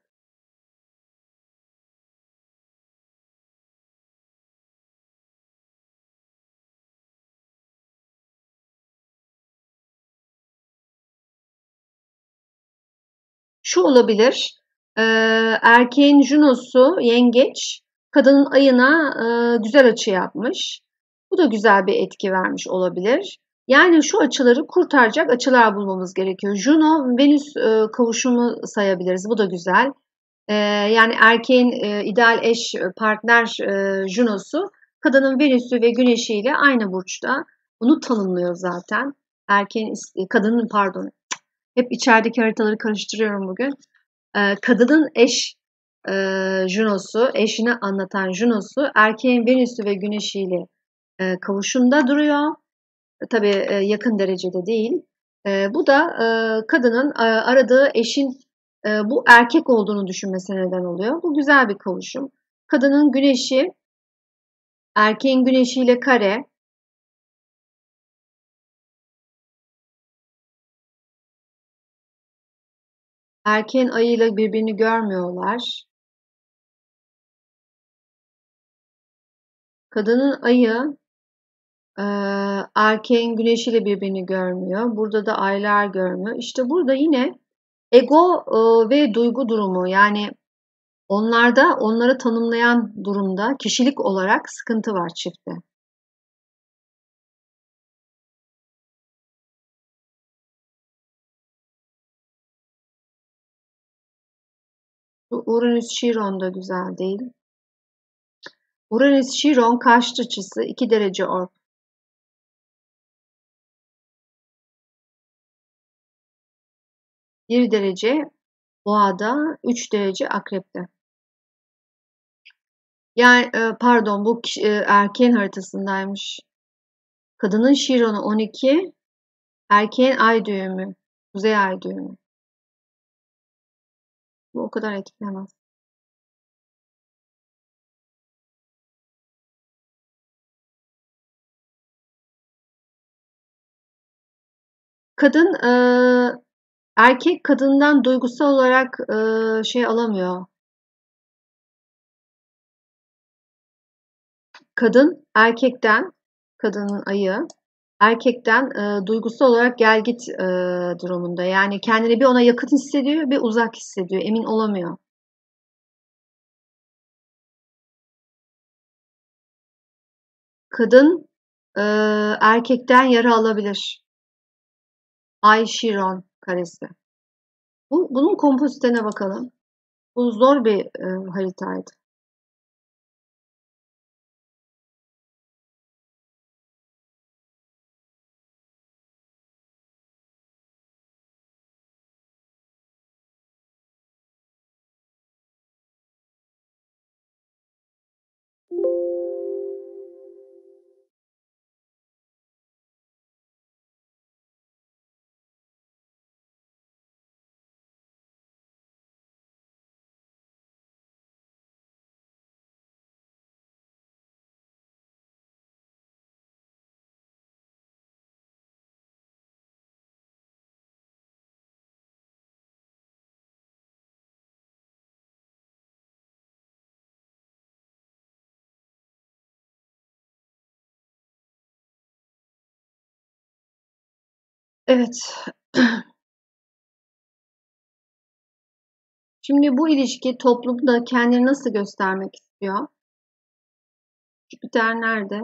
A: Şu olabilir. E, erkeğin Juno'su yengeç, kadının ayına e, güzel açı yapmış. Bu da güzel bir etki vermiş olabilir. Yani şu açıları kurtaracak açılar bulmamız gerekiyor. Juno, Venüs e, kavuşumu sayabiliriz. Bu da güzel. E, yani erkeğin e, ideal eş, partner e, Juno'su, kadının Venüs'ü ve Güneş'i ile aynı burçta. Bunu tanımlıyor zaten. Erkeğin, kadının pardon, hep içerideki haritaları karıştırıyorum bugün. Ee, kadının eş e, Juno'su, eşini anlatan Juno'su erkeğin Venüs'ü ve Güneş'iyle e, kavuşumda duruyor. E, tabii e, yakın derecede değil. E, bu da e, kadının e, aradığı eşin e, bu erkek olduğunu düşünmesine neden oluyor. Bu güzel bir kavuşum. Kadının Güneş'i erkeğin Güneş'iyle kare, erkeğin ayıyla birbirini görmüyorlar. Kadının ayı Eee, erkeğin güneşiyle birbirini görmüyor. Burada da aylar görmüyor. İşte burada yine ego e, ve duygu durumu yani onlarda onları tanımlayan durumda kişilik olarak sıkıntı var çiftte. Bu Uranüs Chiron da güzel değil. Uranüs Chiron karşıt açısı iki derece orb. bir derece Boğa'da, üç derece Akrep'te. Yani e, pardon bu e, erkeğin haritasındaymış. Kadının Chiron'u on iki, erkeğin ay düğümü, kuzey ay düğümü. Bu o kadar etkilemez. Kadın eee, erkek kadından duygusal olarak eee, şey alamıyor. Kadın erkekten, kadının ayı erkekten eee, duygusal olarak gelgit eee, durumunda. Yani kendini bir ona yakın hissediyor, bir uzak hissediyor. Emin olamıyor. Kadın eee, erkekten yara alabilir. Ay Şiron karesi. Bu, bunun kompozitine bakalım. Bu zor bir eee, haritaydı. Evet. Şimdi bu ilişki toplumda kendini nasıl göstermek istiyor? Jüpiter nerede?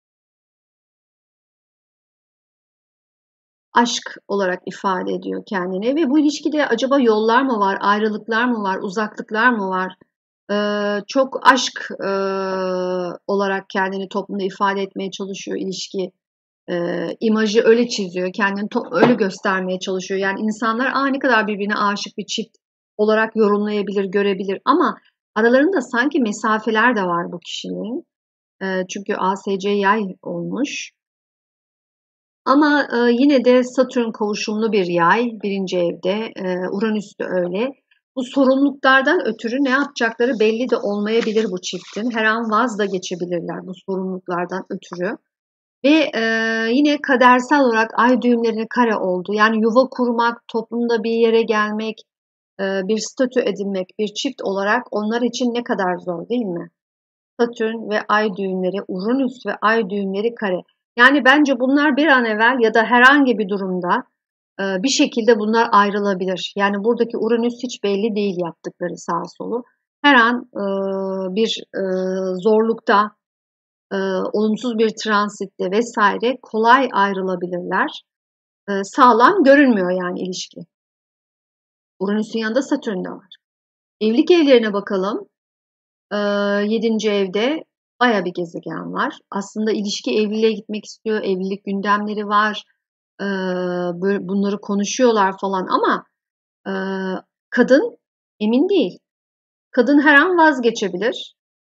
A: Aşk olarak ifade ediyor kendini ve bu ilişkide acaba yollar mı var, ayrılıklar mı var, uzaklıklar mı var? Ee, çok aşk e, olarak kendini toplumda ifade etmeye çalışıyor ilişki. Ee, imajı öyle çiziyor, kendini öyle göstermeye çalışıyor. Yani insanlar Aa, ne kadar birbirine aşık bir çift olarak yorumlayabilir, görebilir ama aralarında sanki mesafeler de var bu kişilerin. Ee, çünkü A S C yay olmuş. Ama e, yine de Satürn kavuşumlu bir yay birinci evde, e, Uranüs de öyle. Bu sorumluluklardan ötürü ne yapacakları belli de olmayabilir bu çiftin. Her an vaz da geçebilirler bu sorumluluklardan ötürü. Ve e, yine kadersel olarak ay düğümleri kare oldu. Yani yuva kurmak, toplumda bir yere gelmek, e, bir statü edinmek, bir çift olarak onlar için ne kadar zor değil mi? Satürn ve ay düğümleri, Uranüs ve ay düğümleri kare. Yani bence bunlar bir an evvel ya da herhangi bir durumda e, bir şekilde bunlar ayrılabilir. Yani buradaki Uranüs hiç belli değil yaptıkları sağ solu. Her an e, bir e, zorlukta, e, olumsuz bir transitte vesaire kolay ayrılabilirler. E, sağlam görünmüyor yani ilişki. Uranüs'ün yanında Satürn de var. Evlilik evlerine bakalım. E, yedinci evde baya bir gezegen var. Aslında ilişki evliliğe gitmek istiyor. Evlilik gündemleri var. E, böyle bunları konuşuyorlar falan ama e, kadın emin değil. Kadın her an vazgeçebilir.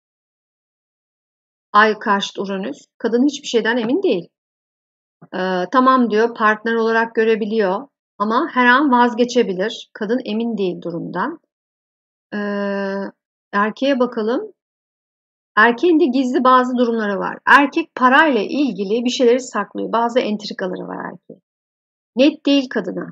A: Ay karşıt Uranüs. Kadın hiçbir şeyden emin değil. Ee, tamam diyor, partner olarak görebiliyor ama her an vazgeçebilir. Kadın emin değil durumdan. Ee, erkeğe bakalım. Erkeğin de gizli bazı durumları var. Erkek parayla ilgili bir şeyleri saklıyor. Bazı entrikaları var erkeğin. Net değil kadına.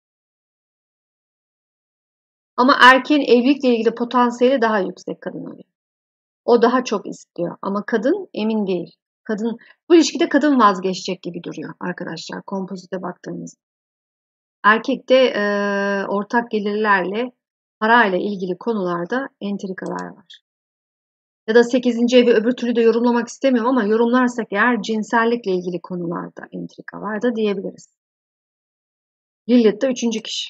A: Ama erkeğin evlilikle ilgili potansiyeli daha yüksek kadına göre. O daha çok istiyor ama kadın emin değil. Kadın bu ilişkide kadın vazgeçecek gibi duruyor arkadaşlar kompozite baktığımızda. Erkekte e, ortak gelirlerle parayla ilgili konularda entrikalar var. Ya da sekizinci evi öbür türlü de yorumlamak istemiyorum ama yorumlarsak eğer cinsellikle ilgili konularda entrika var da diyebiliriz. Lilith de üçüncü kişi.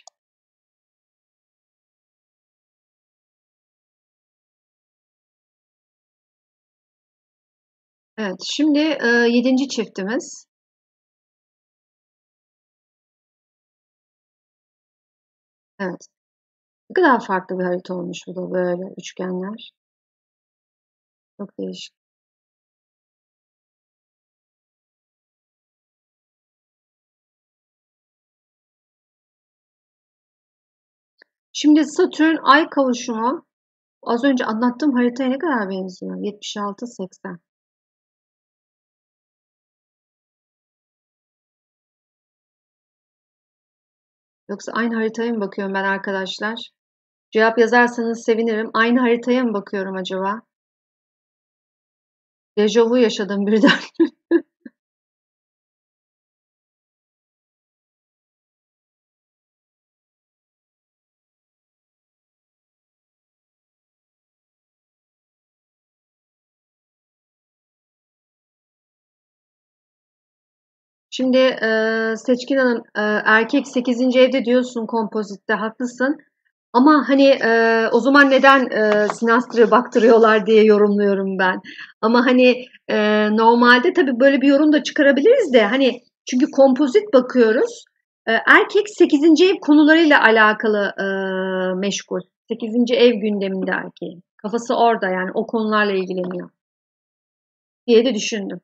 A: Evet, şimdi e, yedinci çiftimiz. Evet, ne kadar farklı bir harita olmuş bu da böyle üçgenler. Çok değişik. Şimdi Satürn Ay kavuşumu az önce anlattığım haritaya ne kadar benziyor? yetmiş altı seksen. Yoksa aynı haritaya mı bakıyorum ben arkadaşlar? Cevap yazarsanız sevinirim. Aynı haritaya mı bakıyorum acaba? Dejavu yaşadım birden. Şimdi e, Seçkin Hanım e, erkek sekizinci evde diyorsun kompozitte haklısın. Ama hani e, o zaman neden e, Sinastra'ya baktırıyorlar diye yorumluyorum ben. Ama hani e, normalde tabii böyle bir yorum da çıkarabiliriz de hani çünkü kompozit bakıyoruz. E, erkek sekizinci ev konularıyla alakalı e, meşgul. Sekizinci ev gündeminde erkeğin. Kafası orada yani o konularla ilgileniyor diye de düşündüm.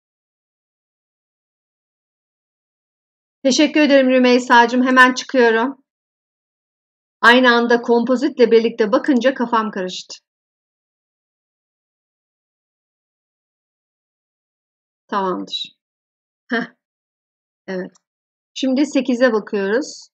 A: Teşekkür ederim Rümeysa'cığım. Hemen çıkıyorum. Aynı anda kompozitle birlikte bakınca kafam karıştı. Tamamdır. Heh, evet. Şimdi sekize bakıyoruz.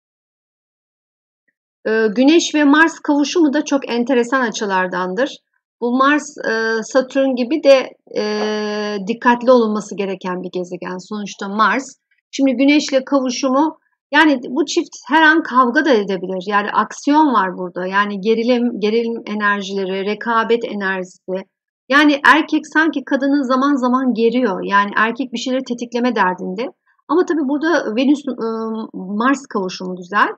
A: Ee, Güneş ve Mars kavuşumu da çok enteresan açılardandır. Bu Mars, e, Satürn gibi de e, dikkatli olunması gereken bir gezegen. Sonuçta Mars. Şimdi Güneş'le kavuşumu, yani bu çift her an kavga da edebilir. Yani aksiyon var burada. Yani gerilim, gerilim enerjileri, rekabet enerjisi. Yani erkek sanki kadını zaman zaman geriyor. Yani erkek bir şeyleri tetikleme derdinde. Ama tabii burada Venüs e, Mars kavuşumu güzel.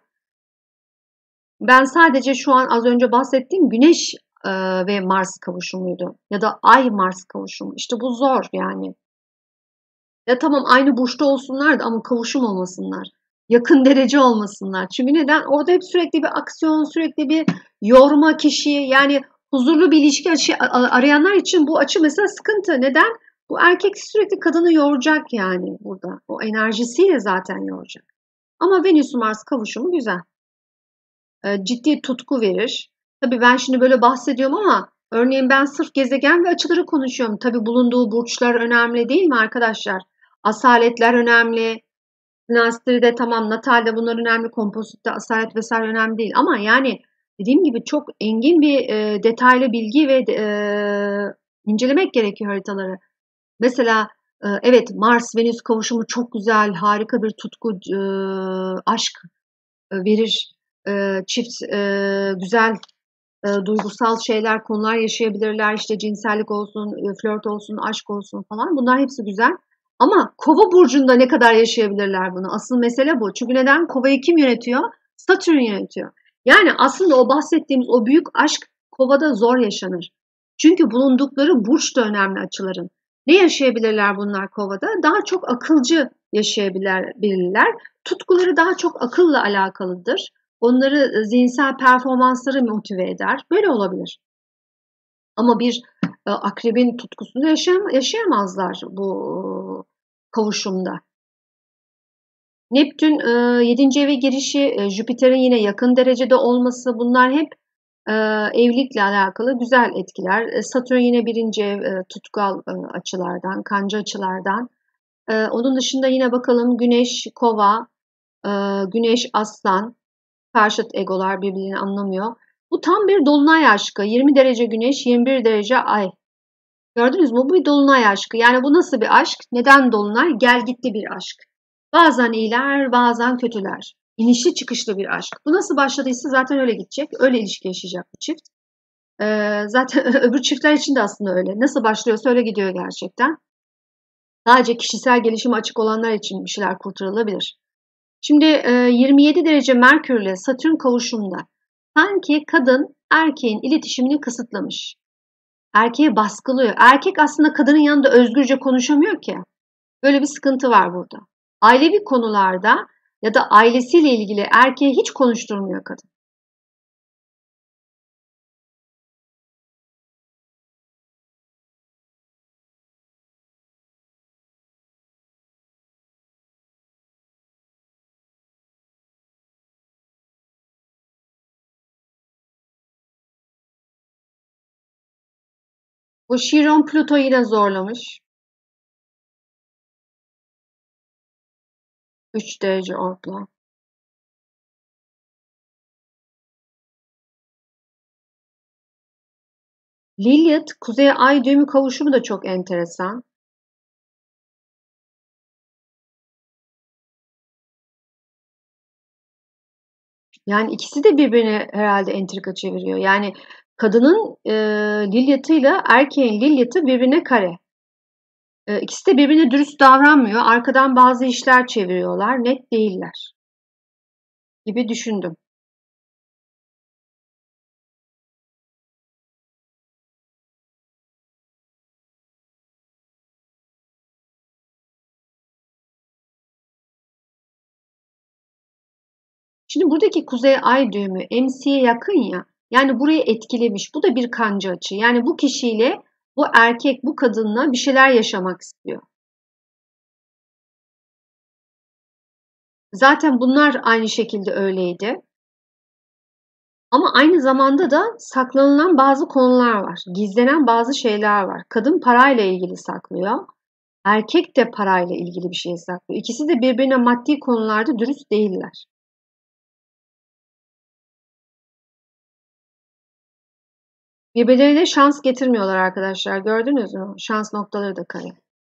A: Ben sadece şu an az önce bahsettiğim Güneş e, ve Mars kavuşumuydu. Ya da Ay Mars kavuşumu. İşte bu zor yani. Ya tamam, aynı burçta olsunlar da ama kavuşum olmasınlar. Yakın derece olmasınlar. Çünkü neden? Orada hep sürekli bir aksiyon, sürekli bir yorma kişiyi. Yani huzurlu bir ilişki açı, arayanlar için bu açı mesela sıkıntı. Neden? Bu erkek sürekli kadını yoracak yani burada. O enerjisiyle zaten yoracak. Ama Venüs Mars kavuşumu güzel. E, ciddi tutku verir. Tabii ben şimdi böyle bahsediyorum ama örneğin ben sırf gezegen ve açıları konuşuyorum. Tabii bulunduğu burçlar önemli değil mi arkadaşlar? Asaletler önemli. Sinastri tamam, natalde bunlar önemli. Kompozitte asalet vesaire önemli değil. Ama yani dediğim gibi çok engin bir e, detaylı bilgi ve e, incelemek gerekiyor haritaları. Mesela e, evet, Mars-Venüs kavuşumu çok güzel, harika bir tutku, e, aşk e, verir. E, çift e, güzel e, duygusal şeyler, konular yaşayabilirler. İşte cinsellik olsun, e, flört olsun, aşk olsun falan. Bunlar hepsi güzel. Ama Kova burcunda ne kadar yaşayabilirler bunu? Asıl mesele bu. Çünkü neden? Kova'yı kim yönetiyor? Satürn yönetiyor. Yani aslında o bahsettiğimiz o büyük aşk Kova'da zor yaşanır. Çünkü bulundukları burç da önemli açıların. Ne yaşayabilirler bunlar Kova'da? Daha çok akılcı yaşayabilirler. Tutkuları daha çok akılla alakalıdır. Onları zihinsel performansları motive eder. Böyle olabilir. Ama bir e, akrebin tutkusunu yaşayam yaşayamazlar bu kavuşumda. Neptün e, yedinci eve girişi, e, Jüpiter'in yine yakın derecede olması, bunlar hep e, evlilikle alakalı güzel etkiler. E, Satürn yine birinci ev, e, tutkal e, açılardan, kanca açılardan. E, onun dışında yine bakalım Güneş Kova, e, Güneş Aslan, karşıt egolar birbirini anlamıyor. Bu tam bir dolunay aşkı. yirmi derece Güneş, yirmi bir derece Ay. Gördünüz mü? Bu bir dolunay aşkı. Yani bu nasıl bir aşk? Neden dolunay? Gel gitti bir aşk. Bazen iyiler, bazen kötüler. İnişli çıkışlı bir aşk. Bu nasıl başladıysa zaten öyle gidecek. Öyle ilişki yaşayacak bu çift. Ee, zaten öbür çiftler için de aslında öyle. Nasıl başlıyorsa öyle gidiyor gerçekten. Sadece kişisel gelişime açık olanlar için bir şeyler kurtarılabilir. Şimdi e, yirmi yedi derece Merkür ile Satürn kavuşumda. Sanki kadın erkeğin iletişimini kısıtlamış. Erkeği baskılıyor. Erkek aslında kadının yanında özgürce konuşamıyor ki. Böyle bir sıkıntı var burada. Ailevi konularda ya da ailesiyle ilgili erkeği hiç konuşturmuyor kadın. Bu Chiron Plüto yine zorlamış. üç derece orkla. Lilith, Kuzey Ay düğümü kavuşumu da çok enteresan. Yani ikisi de birbirine herhalde entrika çeviriyor. Yani kadının e, Lilith'ıyla erkeğin Lilith'ı birbirine kare. E, ikisi de birbirine dürüst davranmıyor. Arkadan bazı işler çeviriyorlar. Net değiller gibi düşündüm. Şimdi buradaki Kuzey Ay düğümü M C'ye yakın ya. Yani burayı etkilemiş. Bu da bir kanca açı. Yani bu kişiyle bu erkek bu kadınla bir şeyler yaşamak istiyor. Zaten bunlar aynı şekilde öyleydi. Ama aynı zamanda da saklanılan bazı konular var. Gizlenen bazı şeyler var. Kadın parayla ilgili saklıyor. Erkek de parayla ilgili bir şey saklıyor. İkisi de birbirine maddi konularda dürüst değiller. Birbirlerine şans getirmiyorlar arkadaşlar. Gördünüz mü? Şans noktaları da kare.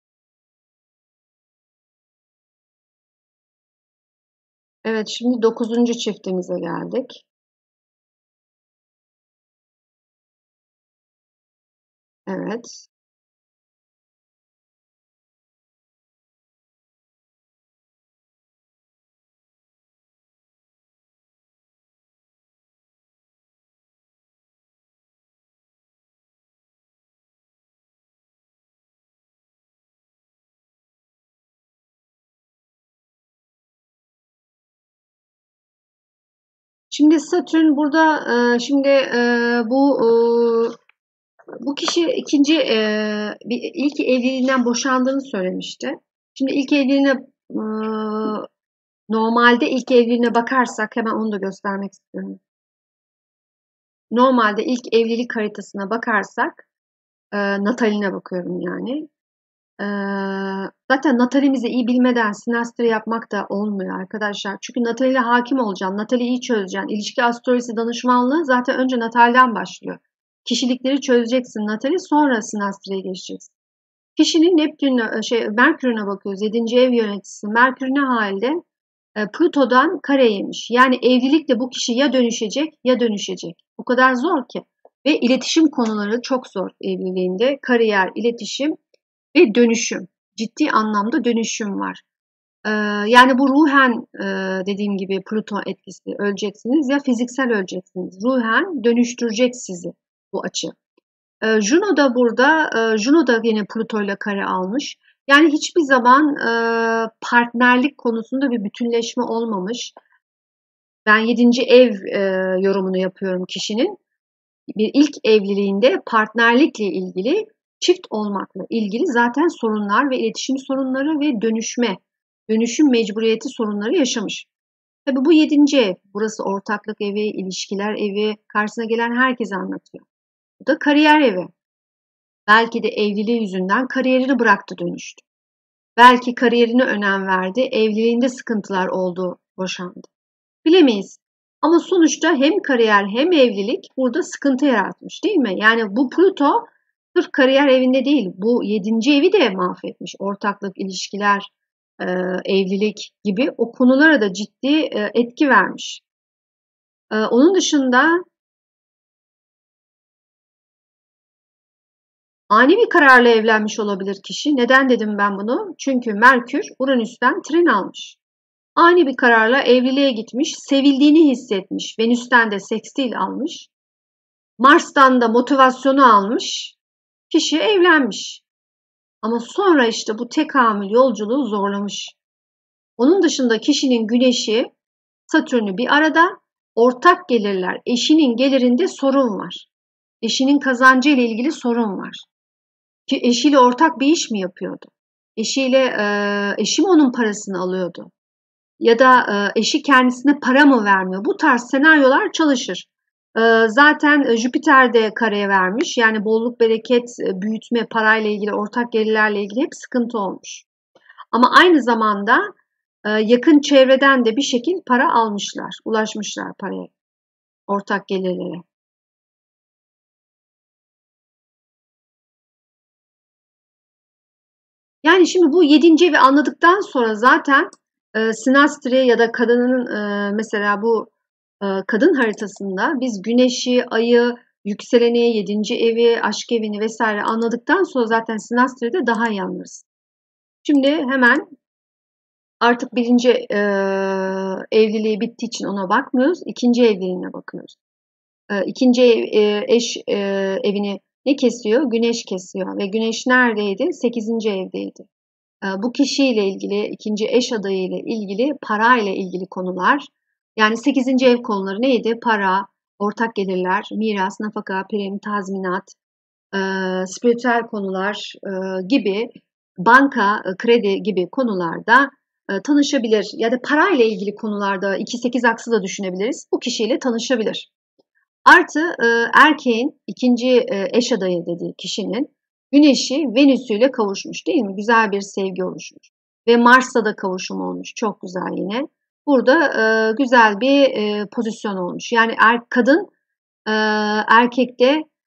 A: Evet, şimdi dokuzuncu çiftimize geldik. Evet. Şimdi Satürn burada e, şimdi e, bu e, bu kişi ikinci e, bir, ilk evliliğinden boşandığını söylemişti. Şimdi ilk evliliğine e, normalde ilk evliliğine bakarsak hemen onu da göstermek istiyorum. Normalde ilk evlilik haritasına bakarsak e, nataline bakıyorum yani. E, zaten natalimizi iyi bilmeden sinastri yapmak da olmuyor arkadaşlar. Çünkü nataliyle hakim olacaksın. Natali iyi çözeceksin. İlişki astrolojisi danışmanlığı zaten önce natalden başlıyor. Kişilikleri çözeceksin natali, sonra sinastriye geçeceksin. Kişinin Neptün'e, şey, Merkür'üne bakıyoruz. yedinci ev yöneticisi. Merkür ne halde? E, Plüto'dan kare yemiş. Yani evlilikle bu kişi ya dönüşecek ya dönüşecek. O kadar zor ki. Ve iletişim konuları çok zor evliliğinde. Kariyer, iletişim ve dönüşüm. Ciddi anlamda dönüşüm var. Ee, yani bu ruhen e, dediğim gibi Plüto etkisi, öleceksiniz ya fiziksel öleceksiniz. Ruhen dönüştürecek sizi bu açı. Ee, Juno da burada, e, Juno da yine Plüto ile kare almış. Yani hiçbir zaman e, partnerlik konusunda bir bütünleşme olmamış. Ben yedinci ev e, yorumunu yapıyorum kişinin. Bir ilk evliliğinde partnerlikle ilgili, çift olmakla ilgili zaten sorunlar ve iletişim sorunları ve dönüşme, dönüşüm mecburiyeti sorunları yaşamış. Tabii bu yedinci ev, burası ortaklık evi, ilişkiler evi, karşısına gelen herkese anlatıyor. Bu da kariyer evi. Belki de evliliği yüzünden kariyerini bıraktı, dönüştü. Belki kariyerine önem verdi, evliliğinde sıkıntılar oldu, boşandı. Bilemeyiz. Ama sonuçta hem kariyer hem evlilik burada sıkıntı yaratmış, değil mi? Yani bu Plüto sırf kariyer evinde değil, bu yedinci evi de mahvetmiş. Ortaklık, ilişkiler, e, evlilik gibi o konulara da ciddi e, etki vermiş. E, onun dışında ani bir kararla evlenmiş olabilir kişi. Neden dedim ben bunu? Çünkü Merkür Uranüs'ten tren almış. Ani bir kararla evliliğe gitmiş, sevildiğini hissetmiş. Venüs'ten de sekstil almış. Mars'tan da motivasyonu almış. Kişi evlenmiş. Ama sonra işte bu tekamül yolculuğu zorlamış. Onun dışında kişinin güneşi, Satürn'ü bir arada, ortak gelirler, eşinin gelirinde sorun var. Eşinin kazancı ile ilgili sorun var. Ki eşiyle ortak bir iş mi yapıyordu? Eşiyle e, eşi mi onun parasını alıyordu? Ya da e, eşi kendisine para mı vermiyor? Bu tarz senaryolar çalışır. E, zaten Jüpiter de kareye vermiş. Yani bolluk, bereket, büyütme, parayla ilgili, ortak gelirlerle ilgili hep sıkıntı olmuş. Ama aynı zamanda e, yakın çevreden de bir şekil para almışlar, ulaşmışlar paraya, ortak gelirlere. Yani şimdi bu yedinci evi anladıktan sonra zaten e, sinastri ya da kadının e, mesela bu e, kadın haritasında biz güneşi, ayı, yükseleni, yedinci evi, aşk evini vesaire anladıktan sonra zaten sinastride daha iyi anlarız. Şimdi hemen artık birinci e, evliliği bittiği için ona bakmıyoruz. İkinci evliliğine bakıyoruz. E, ikinci ev, e, eş e, evini ne kesiyor? Güneş kesiyor ve güneş neredeydi? Sekizinci evdeydi. Bu kişiyle ilgili, ikinci eş adayıyla ilgili, parayla ilgili konular. Yani sekizinci ev konuları neydi? Para, ortak gelirler, miras, nafaka, prim, tazminat, e, spiritüel konular e, gibi, banka, kredi gibi konularda e, tanışabilir. Ya da parayla ilgili konularda iki sekiz aksı da düşünebiliriz. Bu kişiyle tanışabilir. Artı e, erkeğin ikinci e, eş adayı dediği kişinin Güneş'i Venüs'üyle kavuşmuş, değil mi? Güzel bir sevgi oluşmuş. Ve Mars'ta da kavuşum olmuş. Çok güzel yine. Burada e, güzel bir e, pozisyon olmuş. Yani er, kadın e, erkekte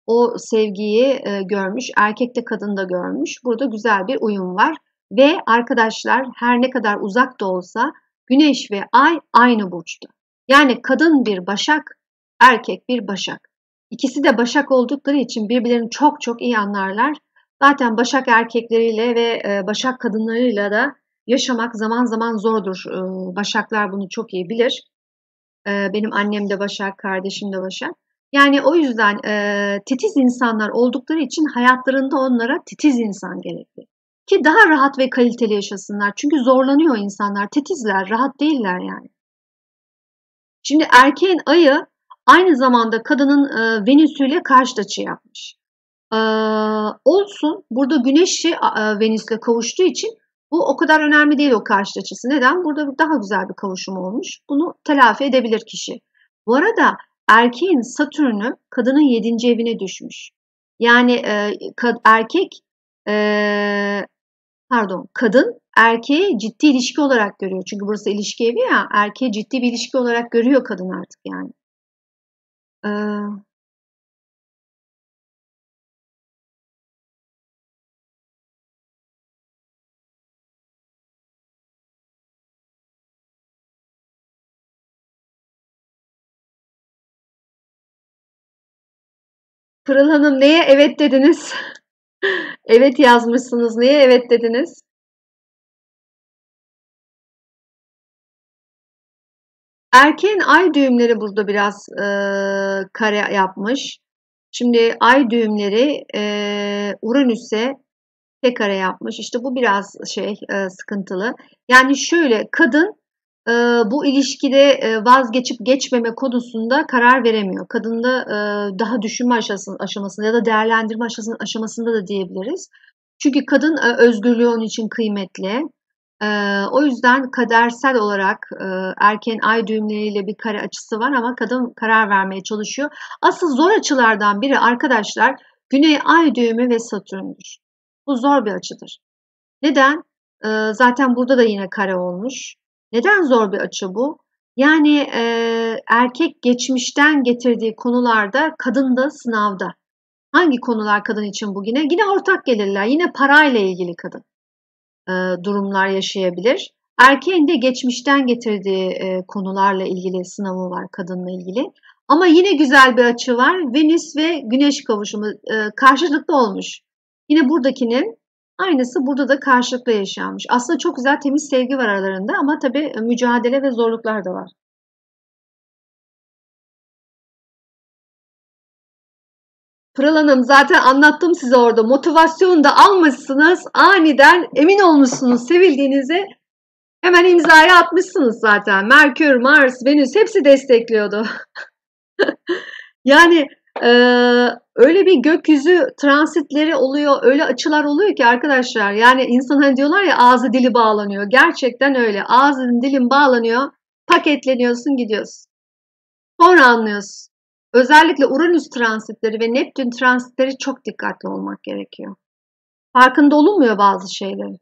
A: o sevgiyi e, görmüş, erkek de kadın da görmüş. Burada güzel bir uyum var. Ve arkadaşlar her ne kadar uzak da olsa Güneş ve Ay aynı burçta. Yani kadın bir Başak, erkek bir Başak. İkisi de Başak oldukları için birbirlerini çok çok iyi anlarlar. Zaten Başak erkekleriyle ve e, Başak kadınlarıyla da yaşamak zaman zaman zordur. E, Başaklar bunu çok iyi bilir. E, benim annem de Başak, kardeşim de Başak. Yani o yüzden e, titiz insanlar oldukları için hayatlarında onlara titiz insan gerekli. Ki daha rahat ve kaliteli yaşasınlar. Çünkü zorlanıyor insanlar. Titizler, rahat değiller yani. Şimdi erkeğin ayı aynı zamanda kadının e, Venüs'üyle karşıt açı yapmış. E, olsun burada Güneş'i e, Venüs'le kavuştuğu için bu o kadar önemli değil o karşıt açısı. Neden? Burada daha güzel bir kavuşum olmuş. Bunu telafi edebilir kişi. Bu arada erkeğin Satürn'ü kadının yedinci evine düşmüş. Yani e, erkek e, pardon kadın erkeği ciddi ilişki olarak görüyor. Çünkü burası ilişki evi ya, erkeği ciddi bir ilişki olarak görüyor kadın artık yani. Ee, Pırıl Hanım neye evet dediniz? Evet yazmışsınız. Neye evet dediniz? Erkeğin ay düğümleri burada biraz e, kare yapmış. Şimdi ay düğümleri e, Uranüs'e tek kare yapmış. İşte bu biraz şey e, sıkıntılı. Yani şöyle kadın e, bu ilişkide e, vazgeçip geçmeme konusunda karar veremiyor. Kadın da e, daha düşünme aşamasında, aşamasında ya da değerlendirme aşamasında, aşamasında da diyebiliriz. Çünkü kadın e, özgürlüğü onun için kıymetli. E, o yüzden kadersel olarak e, erkeğin ay düğümleriyle bir kare açısı var ama kadın karar vermeye çalışıyor. Asıl zor açılardan biri arkadaşlar Güney ay düğümü ve Satürn'dür. Bu zor bir açıdır. Neden? Ee, zaten burada da yine kare olmuş. Neden zor bir açı bu? Yani e, erkek geçmişten getirdiği konularda kadın da sınavda. Hangi konular kadın için bugüne? Yine ortak gelirler. Yine parayla ilgili kadın e, durumlar yaşayabilir. Erkeğin de geçmişten getirdiği e, konularla ilgili sınavı var kadınla ilgili. Ama yine güzel bir açı var. Venüs ve Güneş kavuşumu e, karşılıklı olmuş. Yine buradakinin aynısı burada da karşılıklı yaşanmış. Aslında çok güzel temiz sevgi var aralarında ama tabii mücadele ve zorluklar da var. Pırıl Hanım zaten anlattım size orada. Motivasyonu da almışsınız. Aniden emin olmuşsunuz sevildiğinize. Hemen imzayı atmışsınız zaten. Merkür, Mars, Venüs hepsi destekliyordu. Yani e, öyle bir gökyüzü transitleri oluyor, öyle açılar oluyor ki arkadaşlar. Yani insan hani diyorlar ya ağzı dili bağlanıyor. Gerçekten öyle. Ağzın dilin bağlanıyor, paketleniyorsun gidiyorsun. Sonra anlıyorsun. Özellikle Uranüs transitleri ve Neptün transitleri çok dikkatli olmak gerekiyor. Farkında olunmuyor bazı şeylerin.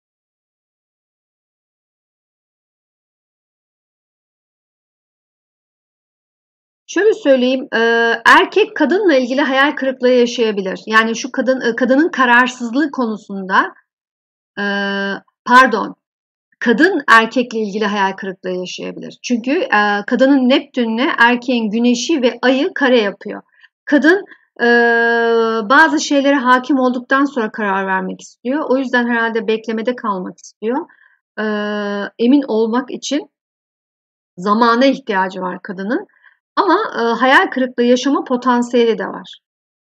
A: Şöyle söyleyeyim, e, erkek kadınla ilgili hayal kırıklığı yaşayabilir. Yani şu kadın e, kadının kararsızlığı konusunda, e, pardon, kadın erkekle ilgili hayal kırıklığı yaşayabilir. Çünkü e, kadının Neptün'le erkeğin Güneşi ve Ay'ı kare yapıyor. Kadın e, bazı şeylere hakim olduktan sonra karar vermek istiyor. O yüzden herhalde beklemede kalmak istiyor. E, emin olmak için zamana ihtiyacı var kadının. Ama e, hayal kırıklığı yaşama potansiyeli de var.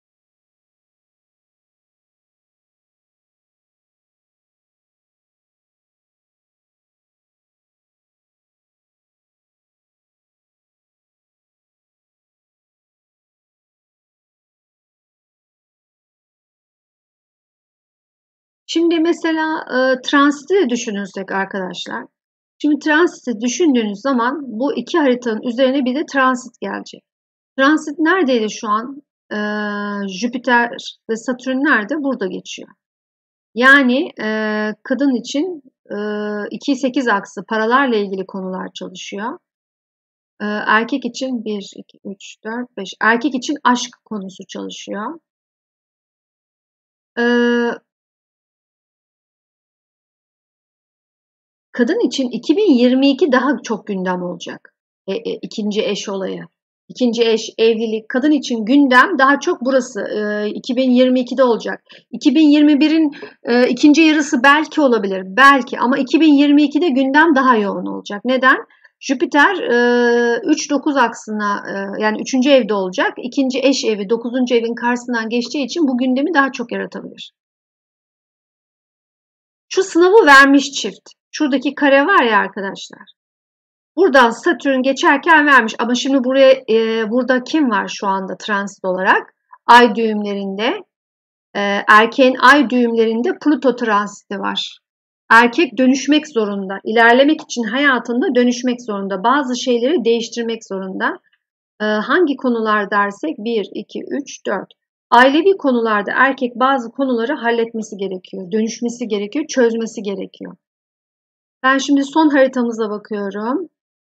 A: Şimdi mesela e, transiti de düşünürsek arkadaşlar. Şimdi transiti düşündüğünüz zaman bu iki haritanın üzerine bir de transit gelecek. Transit neredeydi şu an? E, Jüpiter ve Satürn nerede? Burada geçiyor. Yani e, kadın için e, iki sekiz aksı paralarla ilgili konular çalışıyor. Ee, erkek için bir, iki, üç, dört, beş. Erkek için aşk konusu çalışıyor. Ee, kadın için iki bin yirmi iki daha çok gündem olacak. E, e, ikinci eş olayı. İkinci eş, evlilik. Kadın için gündem daha çok burası. E, iki bin yirmi ikide olacak. iki bin yirmi birin e, ikinci yarısı belki olabilir. Belki ama iki bin yirmi ikide gündem daha yoğun olacak. Neden? Jüpiter e, üç dokuz aksına e, yani üçüncü evde olacak. İkinci eş evi dokuzuncu evin karşısından geçtiği için bu gündemi daha çok yaratabilir. Şu sınavı vermiş çift. Şuradaki kare var ya arkadaşlar. Buradan Satürn geçerken vermiş ama şimdi buraya e, burada kim var şu anda transit olarak? Ay düğümlerinde e, erkeğin ay düğümlerinde Plüto transiti var. Erkek dönüşmek zorunda. İlerlemek için hayatında dönüşmek zorunda. Bazı şeyleri değiştirmek zorunda. E, hangi konular dersek bir, iki, üç, dört. Ailevi konularda erkek bazı konuları halletmesi gerekiyor. Dönüşmesi gerekiyor, çözmesi gerekiyor. Ben şimdi son haritamıza bakıyorum.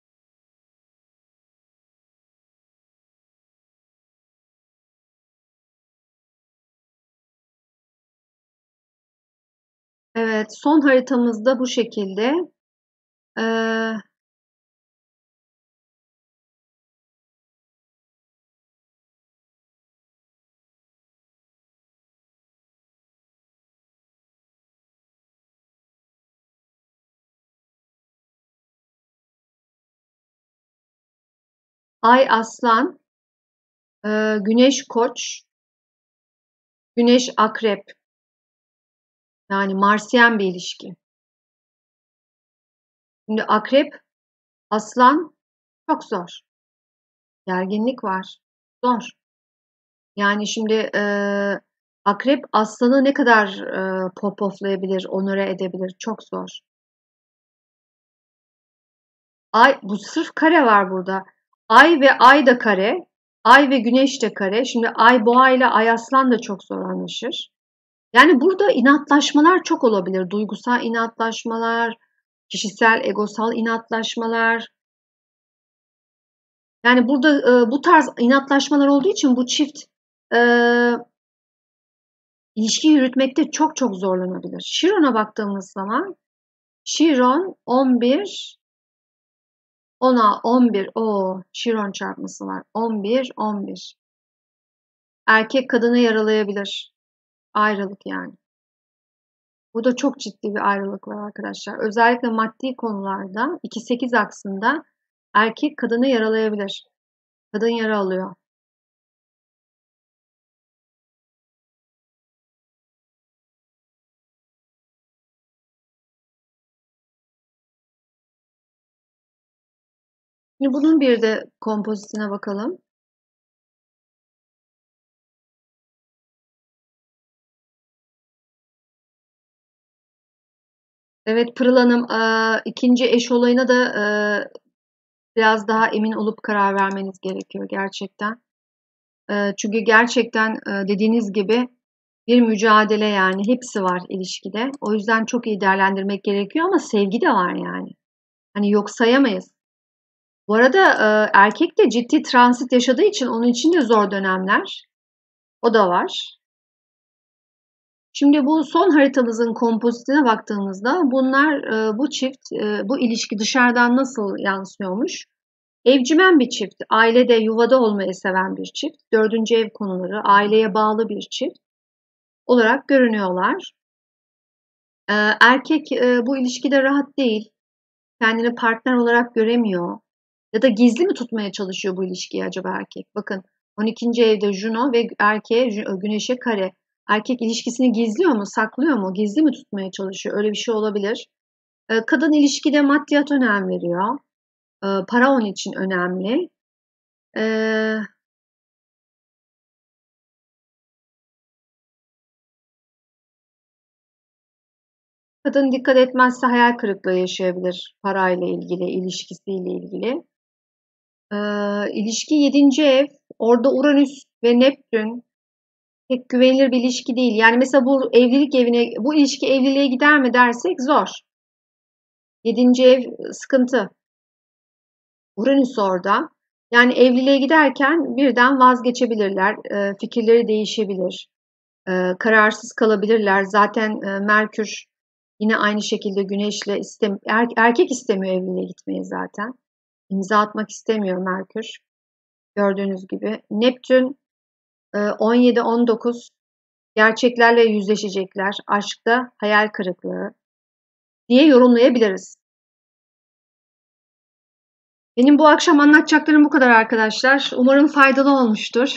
A: Evet, son haritamızda bu şekilde. Ee, Ay Aslan, e, Güneş Koç, Güneş Akrep. Yani Marsiyen bir ilişki. Şimdi Akrep, Aslan çok zor. Gerginlik var. Zor. Yani şimdi e, Akrep Aslan'ı ne kadar e, popoflayabilir, onore edebilir? Çok zor. Ay, bu sırf kare var burada. Ay ve ay da kare. Ay ve güneş de kare. Şimdi ay boğa ile ay aslan da çok zor anlaşır. Yani burada inatlaşmalar çok olabilir. Duygusal inatlaşmalar, kişisel, egosal inatlaşmalar. Yani burada e, bu tarz inatlaşmalar olduğu için bu çift e, ilişki yürütmekte çok çok zorlanabilir. Şiron'a baktığımız zaman Şiron on bir, ona on bir, o Şiron çarpması var. on bir, on bir. Erkek kadını yaralayabilir. Ayrılık yani. Burada çok ciddi bir ayrılık var arkadaşlar. Özellikle maddi konularda iki sekiz aksında erkek kadını yaralayabilir. Kadın yara alıyor. Şimdi bunun bir de kompozitine bakalım. Evet Pırıl Hanım ikinci eş olayına da biraz daha emin olup karar vermeniz gerekiyor gerçekten. Çünkü gerçekten dediğiniz gibi bir mücadele yani hepsi var ilişkide. O yüzden çok iyi değerlendirmek gerekiyor ama sevgi de var yani. Hani yok sayamayız. Bu arada erkek de ciddi transit yaşadığı için onun için de zor dönemler. O da var. Şimdi bu son haritamızın kompozitine baktığımızda bunlar bu çift, bu ilişki dışarıdan nasıl yansıyormuş? Evcimen bir çift, ailede, yuvada olmayı seven bir çift, dördüncü ev konuları, aileye bağlı bir çift olarak görünüyorlar. Erkek bu ilişkide rahat değil, kendini partner olarak göremiyor ya da gizli mi tutmaya çalışıyor bu ilişkiyi acaba erkek? Bakın on ikinci evde Juno ve erkeğe Güneş'e kare. Erkek ilişkisini gizliyor mu, saklıyor mu, gizli mi tutmaya çalışıyor? Öyle bir şey olabilir. Kadın ilişkide maddiyat önem veriyor. Para onun için önemli. Ee, kadın dikkat etmezse hayal kırıklığı yaşayabilir parayla ilgili, ilişkisiyle ilgili. Ee, ilişki yedinci ev, orada Uranüs ve Neptün pek güvenilir bir ilişki değil. Yani mesela bu evlilik evine, bu ilişki evliliğe gider mi dersek zor. Yedinci ev sıkıntı. Uranüs orada. Yani evliliğe giderken birden vazgeçebilirler, e, fikirleri değişebilir, e, kararsız kalabilirler. Zaten e, Merkür yine aynı şekilde Güneş'le istem er, erkek istemiyor evliliğe gitmeyi zaten. İmza atmak istemiyor Merkür. Gördüğünüz gibi. Neptün e, on yedi on dokuz gerçeklerle yüzleşecekler. Aşkta hayal kırıklığı diye yorumlayabiliriz. Benim bu akşam anlatacaklarım bu kadar arkadaşlar. Umarım faydalı olmuştur.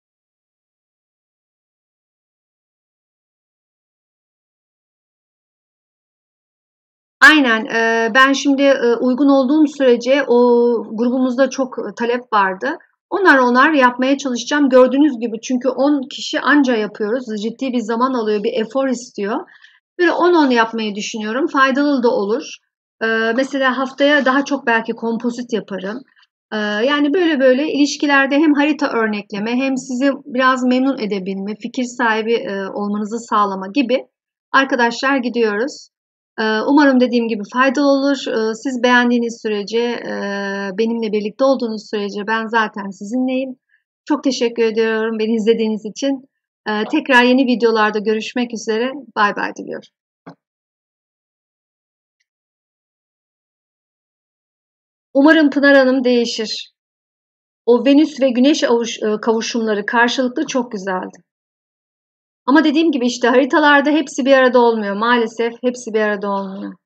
A: Aynen. Eee, ben şimdi eee, uygun olduğum sürece o grubumuzda çok talep vardı. Onar onar yapmaya çalışacağım. Gördüğünüz gibi çünkü on kişi anca yapıyoruz. Ciddi bir zaman alıyor, bir efor istiyor. Böyle on on yapmayı düşünüyorum. Faydalı da olur. Eee, mesela haftaya daha çok belki kompozit yaparım. Eee, yani böyle böyle ilişkilerde hem harita örnekleme hem sizi biraz memnun edebilme, fikir sahibi eee, olmanızı sağlama gibi arkadaşlar gidiyoruz. Eee, umarım dediğim gibi faydalı olur. Eee, siz beğendiğiniz sürece, eee, benimle birlikte olduğunuz sürece ben zaten sizinleyim. Çok teşekkür ediyorum beni izlediğiniz için. Eee, tekrar yeni videolarda görüşmek üzere. Bay bay diliyorum. Umarım Pınar Hanım değişir. O Venüs ve Güneş avuş, e, kavuşumları karşılıklı çok güzeldi. Ama dediğim gibi işte haritalarda hepsi bir arada olmuyor. Maalesef hepsi bir arada olmuyor.